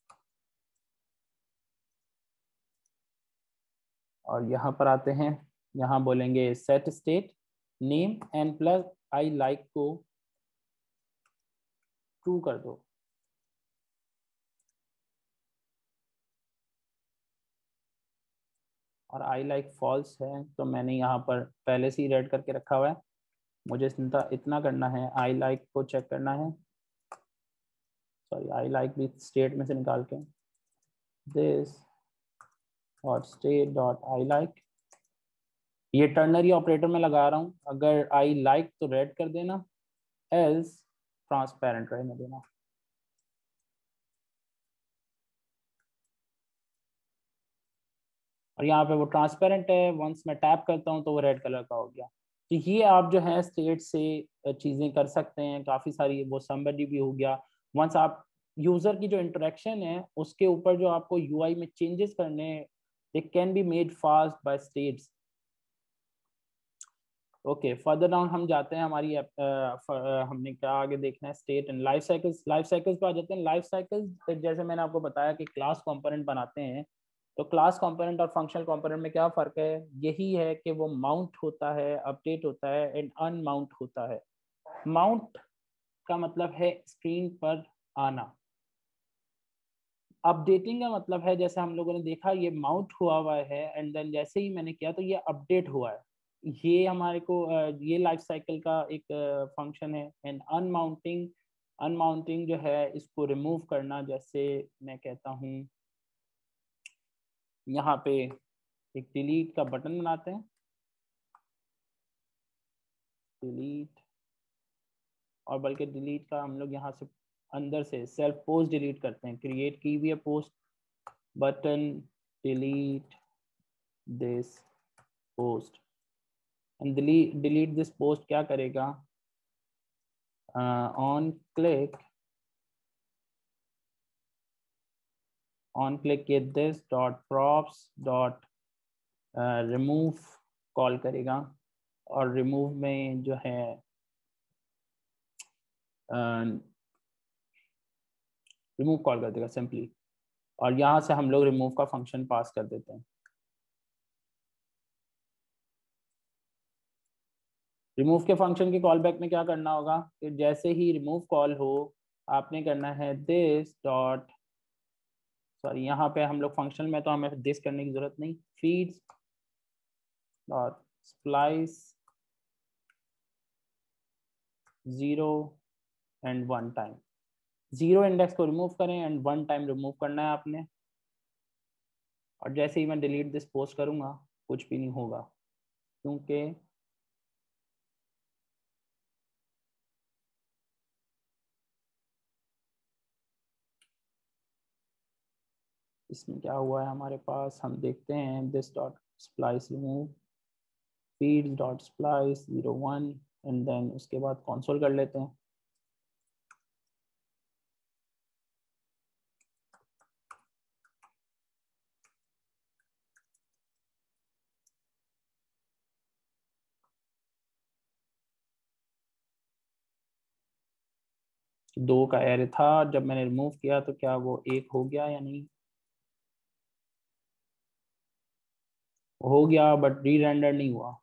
और यहाँ पर आते हैं, यहाँ बोलेंगे set state name and plus I like को ट्रू कर दो, और आई लाइक फॉल्स है तो मैंने यहाँ पर पहले से ही रेड करके रखा हुआ है। मुझे इतना इतना करना है, आई लाइक को चेक करना है, सॉरी आई लाइक भी स्टेट में से निकाल के this dot state dot I like, ये टर्नरी ऑपरेटर में लगा रहा हूँ, अगर आई लाइक तो रेड कर देना, एल्स ट्रांसपेरेंट रहने देना। और यहाँ पे वो ट्रांसपेरेंट है, वंस मैं टैप करता हूँ तो वो रेड कलर का हो गया। तो ये आप जो है स्टेट से चीज़ें कर सकते हैं काफ़ी सारी, वो समबडी भी हो गया। वंस आप यूज़र की जो इंटरेक्शन है उसके ऊपर जो आपको यूआई में चेंजेस करने, they can be made fast by states. Okay, further down हम जाते हैं, हमारी uh, uh, हमने क्या आगे देखना है, state and life cycles. Life cycles पे आ जाते हैं। लाइफ साइकिल्स जैसे मैंने आपको बताया कि क्लास कंपोनेंट बनाते हैं, तो क्लास कंपोनेंट और फंक्शनल कंपोनेंट में क्या फ़र्क है, यही है कि वो माउंट होता है, अपडेट होता है एंड अनमाउंट होता है। माउंट का मतलब है स्क्रीन पर आना, अपडेटिंग का मतलब है जैसे हम लोगों ने देखा ये माउंट हुआ हुआ है एंड देन जैसे ही मैंने किया तो ये अपडेट हुआ है। ये हमारे को ये लाइफ साइकिल का एक फंक्शन है। एंड अनमाउंटिंग, अनमाउंटिंग जो है इसको रिमूव करना, जैसे मैं कहता हूँ यहाँ पे एक डिलीट का बटन बनाते हैं, डिलीट, और बल्कि डिलीट का हम लोग यहाँ से अंदर से सेल्फ पोस्ट डिलीट करते हैं, क्रिएट की हुई है post, button delete this post, and delete delete this post क्या करेगा, ऑन क्लिक, ऑन क्लिक ये this dot props dot remove call करेगा, और रिमूव में जो है रिमूव कॉल कर देगा सिंपली, और यहाँ से हम लोग रिमूव का फंक्शन पास कर देते हैं। रिमूव के फंक्शन के कॉल बैक में क्या करना होगा कि जैसे ही रिमूव कॉल हो आपने करना है दिस डॉट, सॉरी यहाँ पे हम लोग फंक्शन में तो हमें दिस करने की जरूरत नहीं, feeds dot splice zero and one time, zero index को रिमूव करें एंड वन टाइम रिमूव करना है आपने। और जैसे ही मैं डिलीट दिस पोस्ट करूंगा कुछ भी नहीं होगा, क्योंकि इसमें क्या हुआ है हमारे पास, हम देखते हैं this dot splice remove feeds dot splice zero one, and then उसके बाद कंसोल कर लेते हैं। दो का एरे था, जब मैंने रिमूव किया तो क्या वो एक हो गया या नहीं, हो गया, बट री रेंडर नहीं हुआ।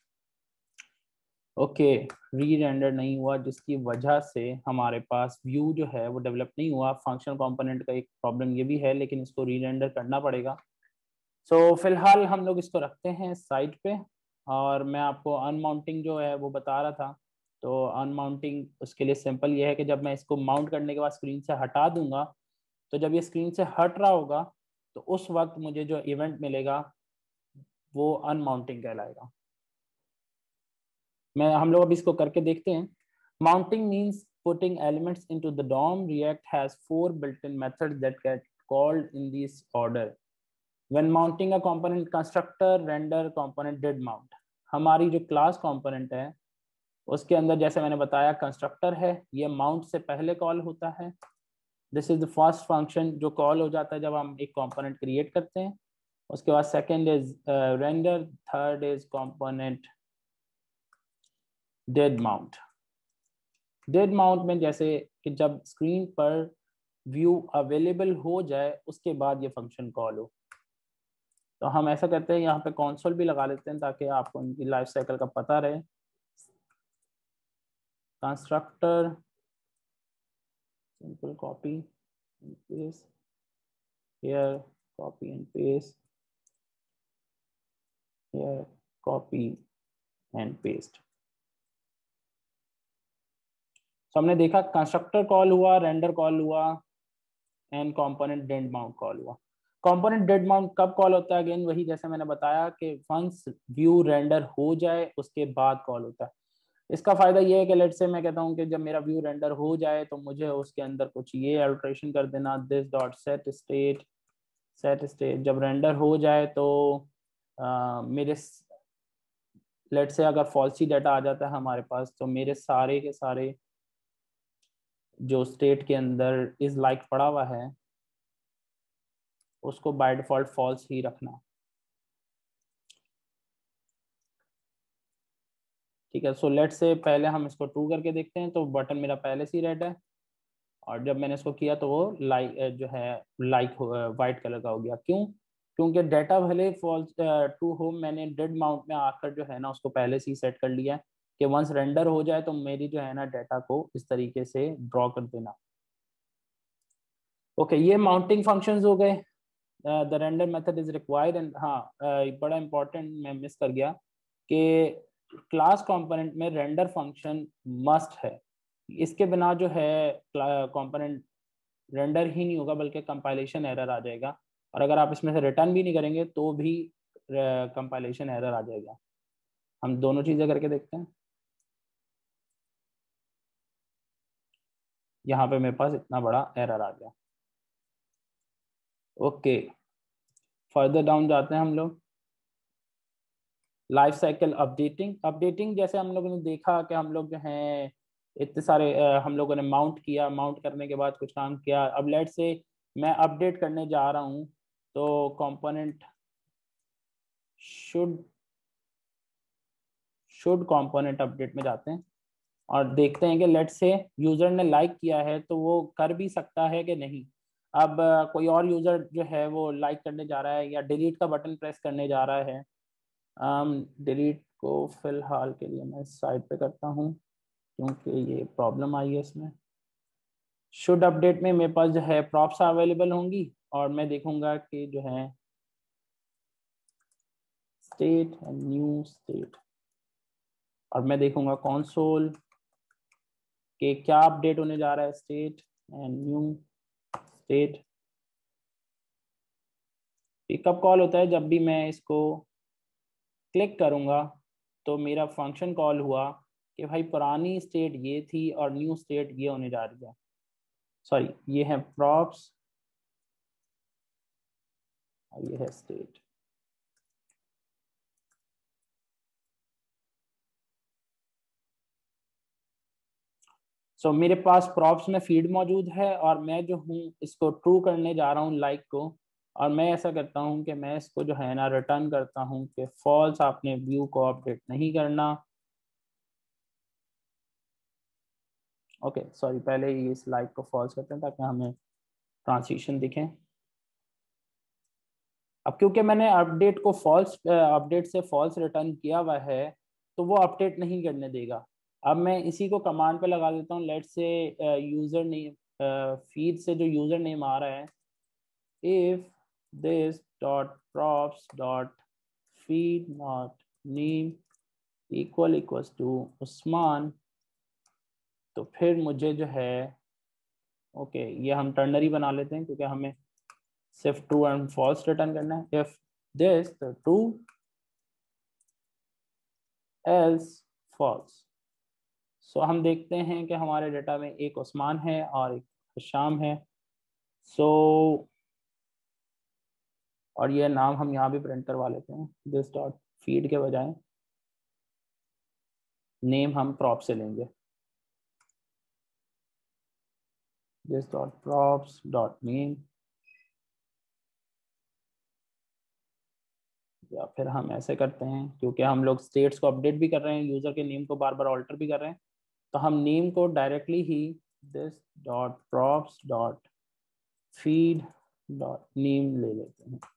ओके, री रेंडर नहीं हुआ, जिसकी वजह से हमारे पास व्यू जो है वो डेवलप नहीं हुआ। फंक्शनल कंपोनेंट का एक प्रॉब्लम ये भी है, लेकिन इसको री रेंडर करना पड़ेगा। सो so, फिलहाल हम लोग इसको रखते हैं साइड पे, और मैं आपको अनमाउंटिंग जो है वो बता रहा था। तो अनमाउंटिंग उसके लिए सिंपल ये है कि जब मैं इसको माउंट करने के बाद स्क्रीन से हटा दूंगा, तो जब ये स्क्रीन से हट रहा होगा तो उस वक्त मुझे जो इवेंट मिलेगा वो अनमाउंटिंग कहलाएगा। मैं हम लोग अभी इसको करके देखते हैं। Mounting means putting elements into the DOM. React has four built-in methods that get called in this order. When mounting a component, constructor, render, component, did mount. हमारी जो क्लास कंपोनेंट है उसके अंदर जैसे मैंने बताया कंस्ट्रक्टर है, ये माउंट से पहले कॉल होता है। This is the first function जो कॉल हो जाता है जब हम एक कंपोनेंट क्रिएट करते हैं। उसके बाद second is render, third is component did mount. Did mount में जैसे कि जब स्क्रीन पर व्यू अवेलेबल हो जाए उसके बाद ये फंक्शन कॉल हो। तो हम ऐसा करते हैं, यहाँ पे कंसोल भी लगा लेते हैं ताकि आपको इनकी लाइफ साइकिल का पता रहे। Constructor, simple copy and paste, here copy and paste, here copy and paste. तो हमने देखा कंस्ट्रक्टर कॉल हुआ, रेंडर कॉल हुआ, and component did mount call हुआ। कंपोनेंट डेड माउंट कब कॉल होता है? अगेन वही जैसे मैंने बताया कि वंस व्यू रेंडर हो जाए उसके बाद कॉल होता है। इसका फायदा ये है कि लेट से मैं कहता हूँ कि जब मेरा व्यू रेंडर हो जाए तो मुझे उसके अंदर कुछ ये अल्टरेशन कर देना, this dot set state, set state जब रेंडर हो जाए तो आ, मेरे लेट से अगर फॉल्सी डाटा आ जाता है हमारे पास तो मेरे सारे के सारे जो स्टेट के अंदर इज लाइक पड़ा हुआ है उसको बाय डिफॉल्ट फॉल्स ही रखना। ठीक है, सो लेट से पहले हम इसको ट्रू करके देखते हैं। तो बटन मेरा पहले से ही रेड है, और जब मैंने इसको किया तो वो लाइक जो है लाइक वाइट कलर का हो गया। क्यों? क्योंकि डाटा भले फॉल्स ट्रू हो, मैंने डेड माउंट में आकर जो है ना उसको पहले से ही सेट कर लिया है कि वंस रेंडर हो जाए तो मेरी जो है ना डाटा को इस तरीके से ड्रॉ कर देना। ओके, ये माउंटिंग फंक्शंस हो गए। The render method is required, and हाँ uh, बड़ा इंपॉर्टेंट मैं मिस कर गया कि क्लास कंपोनेंट में रेंडर फंक्शन मस्ट है, इसके बिना जो है कंपोनेंट रेंडर ही नहीं होगा बल्कि कंपाइलेशन एरर आ जाएगा, और अगर आप इसमें से रिटर्न भी नहीं करेंगे तो भी कंपाइलेशन एरर आ जाएगा। हम दोनों चीजें करके देखते हैं। यहाँ पे मेरे पास इतना बड़ा एरर आ गया। ओके, फर्दर डाउन जाते हैं हम लोग। लाइफ साइकिल अपडेटिंग अपडेटिंग जैसे हम लोगों ने देखा कि हम लोग जो हैं इतने सारे अ, हम लोगों ने माउंट किया, माउंट करने के बाद कुछ काम किया। अब लेट से मैं अपडेट करने जा रहा हूँ, तो component should should component update में जाते हैं और देखते हैं कि लेट से यूजर ने लाइक किया है तो वो कर भी सकता है कि नहीं। अब अ, कोई और यूजर जो है वो लाइक करने जा रहा है या डिलीट का बटन प्रेस करने जा रहा है। डिलीट को फिलहाल के लिए मैं साइड पे करता हूँ क्योंकि ये प्रॉब्लम आई है इसमें। शुड अपडेट में मेरे पास जो है प्रॉप्स अवेलेबल होंगी और मैं देखूंगा कि जो है स्टेट एंड न्यू स्टेट, और मैं देखूंगा कंसोल के क्या अपडेट होने जा रहा है, state and new state. Pickup call होता है जब भी मैं इसको क्लिक करूंगा तो मेरा फंक्शन कॉल हुआ कि भाई पुरानी स्टेट ये थी और न्यू स्टेट ये होने जा रही है। सॉरी, ये है प्रॉप्स और ये है स्टेट। सो so, मेरे पास प्रॉप्स में फीड मौजूद है और मैं जो हूँ इसको ट्रू करने जा रहा हूँ लाइक को, और मैं ऐसा करता हूँ कि मैं इसको जो है ना रिटर्न करता हूँ कि फॉल्स, आपने व्यू को अपडेट नहीं करना। ओके सॉरी, पहले ही इस लाइक को फॉल्स करते हैं ताकि हमें ट्रांजिशन दिखें। अब क्योंकि मैंने अपडेट को फॉल्स अपडेट से फॉल्स रिटर्न किया हुआ है तो वो अपडेट नहीं करने देगा। अब मैं इसी को कमांड पे लगा देता हूँ। लेट से यूजर नेम, फीड से जो यूजर नेम आ रहा है, if this dot props dot feed not name equal equals to Usman, तो फिर मुझे जो है ओके okay, ये हम टर्नरी बना लेते हैं क्योंकि हमें सिर्फ ट्रू एंड फॉल्स रिटर्न करना है। इफ दिस तो ट्रू, एल्स फॉल्स। सो हम देखते हैं कि हमारे डेटा में एक उस्मान है और एक शाम है। सो so, और ये नाम हम यहाँ भी प्रिंट करवा लेते हैं, दिस डॉट फीड के बजाय नेम हम प्रॉप से लेंगे, this dot props dot name. या फिर हम ऐसे करते हैं, क्योंकि हम लोग स्टेट्स को अपडेट भी कर रहे हैं, यूजर के नेम को बार बार ऑल्टर भी कर रहे हैं, तो हम नेम को डायरेक्टली ही this dot props dot feed dot name ले लेते हैं।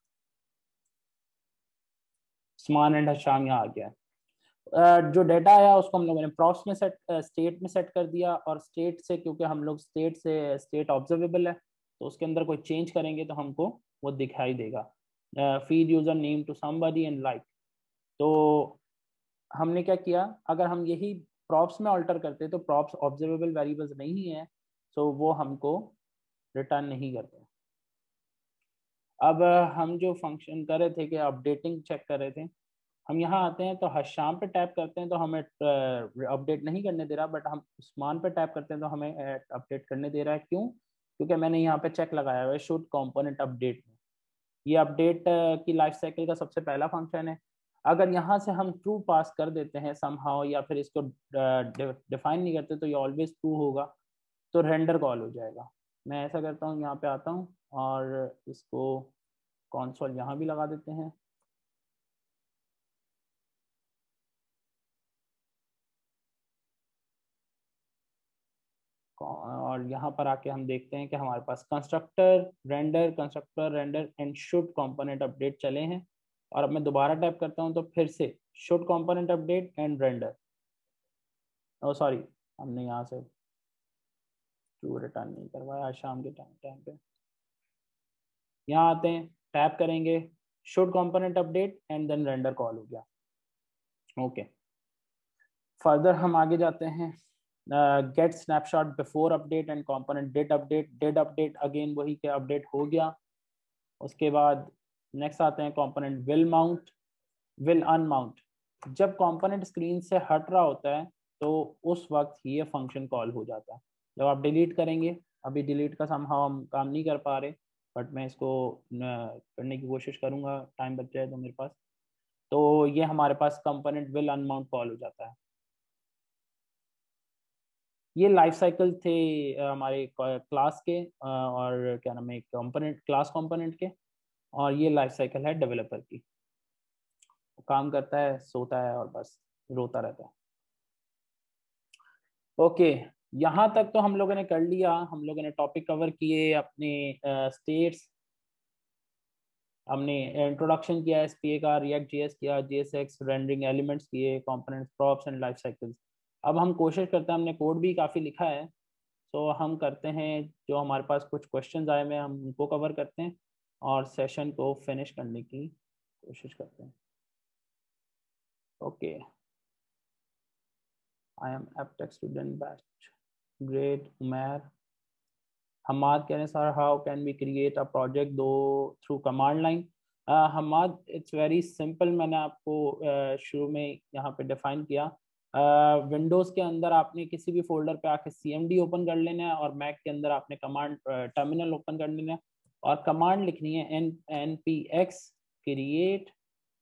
उस्मान एंड हशाम यहाँ आ गया है। अ, जो डेटा आया उसको हम लोगों ने प्रॉप्स में सेट, स्टेट में सेट कर दिया, और स्टेट से क्योंकि हम लोग स्टेट से स्टेट ऑब्जर्वेबल है तो उसके अंदर कोई चेंज करेंगे तो हमको वो दिखाई देगा। Feed user name to somebody and like. तो हमने क्या किया, अगर हम यही प्रॉप्स में अल्टर करते तो प्रॉप्स ऑब्जर्वेबल वेरिएबल्स नहीं है, सो वो हमको रिटर्न नहीं करते। अब हम जो फंक्शन कर रहे थे कि अपडेटिंग चेक कर रहे थे, हम यहाँ आते हैं तो हशाम पे टैप करते हैं तो हमें अपडेट नहीं करने दे रहा, बट हम उस्मान पे टैप करते हैं तो हमें अपडेट करने दे रहा है। क्यों? क्योंकि मैंने यहाँ पे चेक लगाया हुआ है शुड कंपोनेंट अपडेट में। ये अपडेट की लाइफ साइकिल का सबसे पहला फंक्शन है। अगर यहाँ से हम ट्रू पास कर देते हैं समहाउ, या फिर इसको डिफाइन नहीं करते तो ये ऑलवेज ट्रू होगा, तो रेंडर कॉल हो जाएगा। मैं ऐसा करता हूँ, यहाँ पे आता हूँ और इसको कॉन्सोल यहाँ भी लगा देते हैं। और यहाँ पर आके हम देखते हैं कि हमारे पास constructor render constructor render and should component update चले हैं। और अब मैं दोबारा टाइप करता हूँ तो फिर से should component update and render. Oh sorry, हमने यहाँ से ट्रू रिटर्न नहीं करवाया शाम के टाइम टाइम पे। यहाँ आते हैं, टैप करेंगे, should component update and then render call हो गया। ओके, फर्दर हम आगे जाते हैं। Get snapshot before update and component did update. Did update again वही के अपडेट हो गया। उसके बाद नेक्स्ट आते हैं component will mount, will unmount. जब कंपोनेंट स्क्रीन से हट रहा होता है तो उस वक्त ही ये फंक्शन कॉल हो जाता है। जब आप डिलीट करेंगे, अभी डिलीट का समहाउ हम काम नहीं कर पा रहे, बट मैं इसको न, करने की कोशिश करूंगा, टाइम बच जाए तो मेरे पास। तो ये हमारे पास कंपोनेंट विल अनमाउंट कॉल हो जाता है। ये लाइफ साइकिल थे अ, हमारे क्लास के अ, और क्या नाम है कंपोनेंट, क्लास कंपोनेंट के। और ये लाइफ साइकिल है डेवलपर की। वो काम करता है, सोता है और बस रोता रहता है। ओके, यहाँ तक तो हम लोगों ने कर लिया। हम लोगों ने टॉपिक कवर किए अपने स्टेट्स, हमने इंट्रोडक्शन किया एसपीए का, रिएक्ट जेएस किया, जेएसएक्स, रेंडरिंग एलिमेंट्स किए, components, props and life cycles. अब हम कोशिश करते हैं, हमने कोड भी काफ़ी लिखा है, तो हम करते हैं जो हमारे पास कुछ क्वेश्चंस आए हुए हैं हम उनको कवर करते हैं और सेशन को फिनिश करने की कोशिश करते हैं। Okay, I am Aptech student batch, great Umair. Hammad कह रहे हैं sir how can we create a project दो through command line. Hammad it's very simple, मैंने आपको uh, शुरू में यहाँ पे डिफाइन किया। विंडोज़ uh, के अंदर आपने किसी भी फोल्डर पे आके सीएमडी ओपन कर लेना है और मैक के अंदर आपने कमांड टर्मिनल ओपन कर लेना है और कमांड लिखनी है N N P X create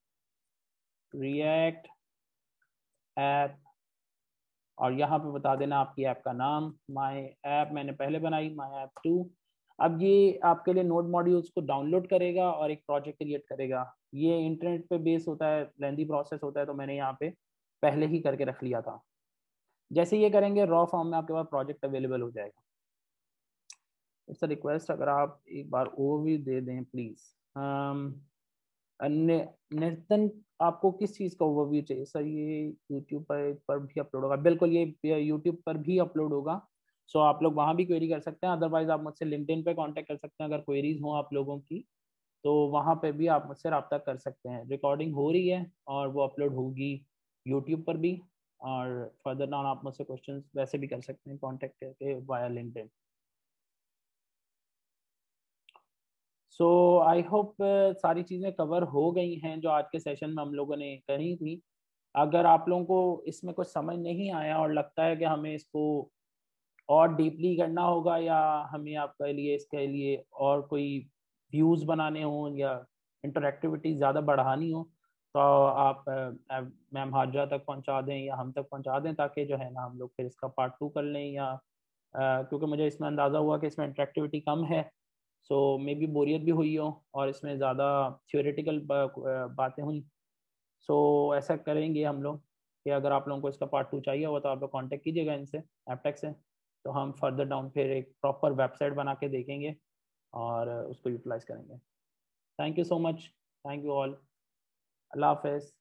React app, और यहाँ पे बता देना आपकी ऐप का नाम। माई ऐप मैंने पहले बनाई, माई ऐप टू। अब ये आपके लिए नोड मॉड्यूल्स को डाउनलोड करेगा और एक प्रोजेक्ट क्रिएट करेगा। ये इंटरनेट पे बेस होता है, लेंदी प्रोसेस होता है, तो मैंने यहाँ पे पहले ही करके रख लिया था। जैसे ये करेंगे रॉ फॉर्म में आपके पास प्रोजेक्ट अवेलेबल हो जाएगा। इट्स अ रिक्वेस्ट, अगर आप एक बार ओवरव्यू दे दें प्लीज। निर्तन, आपको किस चीज़ का ओवरव्यू चाहिए सर? ये यूट्यूब पर पर भी अपलोड होगा? बिल्कुल, ये यूट्यूब पर भी अपलोड होगा, सो आप लोग वहाँ भी क्वेरी कर सकते हैं। अदरवाइज आप मुझसे लिंक्डइन पे कांटेक्ट कर सकते हैं अगर क्वेरीज हो आप लोगों की, तो वहाँ पे भी आप मुझसे रब्ता कर सकते हैं। रिकॉर्डिंग हो रही है और वो अपलोड होगी यूट्यूब पर भी, और फर्दर डाउन आप मुझसे क्वेश्चन वैसे भी कर सकते हैं कॉन्टेक्ट करके via LinkedIn. So I hope सारी चीज़ें कवर हो गई हैं जो आज के सेशन में हम लोगों ने करी थी। अगर आप लोगों को इसमें कुछ समझ नहीं आया और लगता है कि हमें इसको और डीपली करना होगा, या हमें आपके लिए इसके लिए और कोई व्यूज़ बनाने हों या इंटरेक्टिविटी ज़्यादा बढ़ानी हो, तो आप मैम हाजरा तक पहुंचा दें या हम तक पहुंचा दें, ताकि जो है ना हम लोग फिर इसका पार्ट टू कर लें। या अ, क्योंकि मुझे इसमें अंदाज़ा हुआ कि इसमें इंटरेक्टिविटी कम है, सो मे बी बोरियत भी हुई हो और इसमें ज़्यादा थियोरेटिकल बातें हुई। सो ऐसा करेंगे हम लोग कि अगर आप लोगों को इसका पार्ट टू चाहिए हो तो आप लोग कांटेक्ट कीजिएगा इनसे, एपटेक से, तो हम फर्दर डाउन फिर एक प्रॉपर वेबसाइट बना के देखेंगे और उसको यूटिलाइज करेंगे। Thank you so much, thank you all, अल्लाह हाफिज़।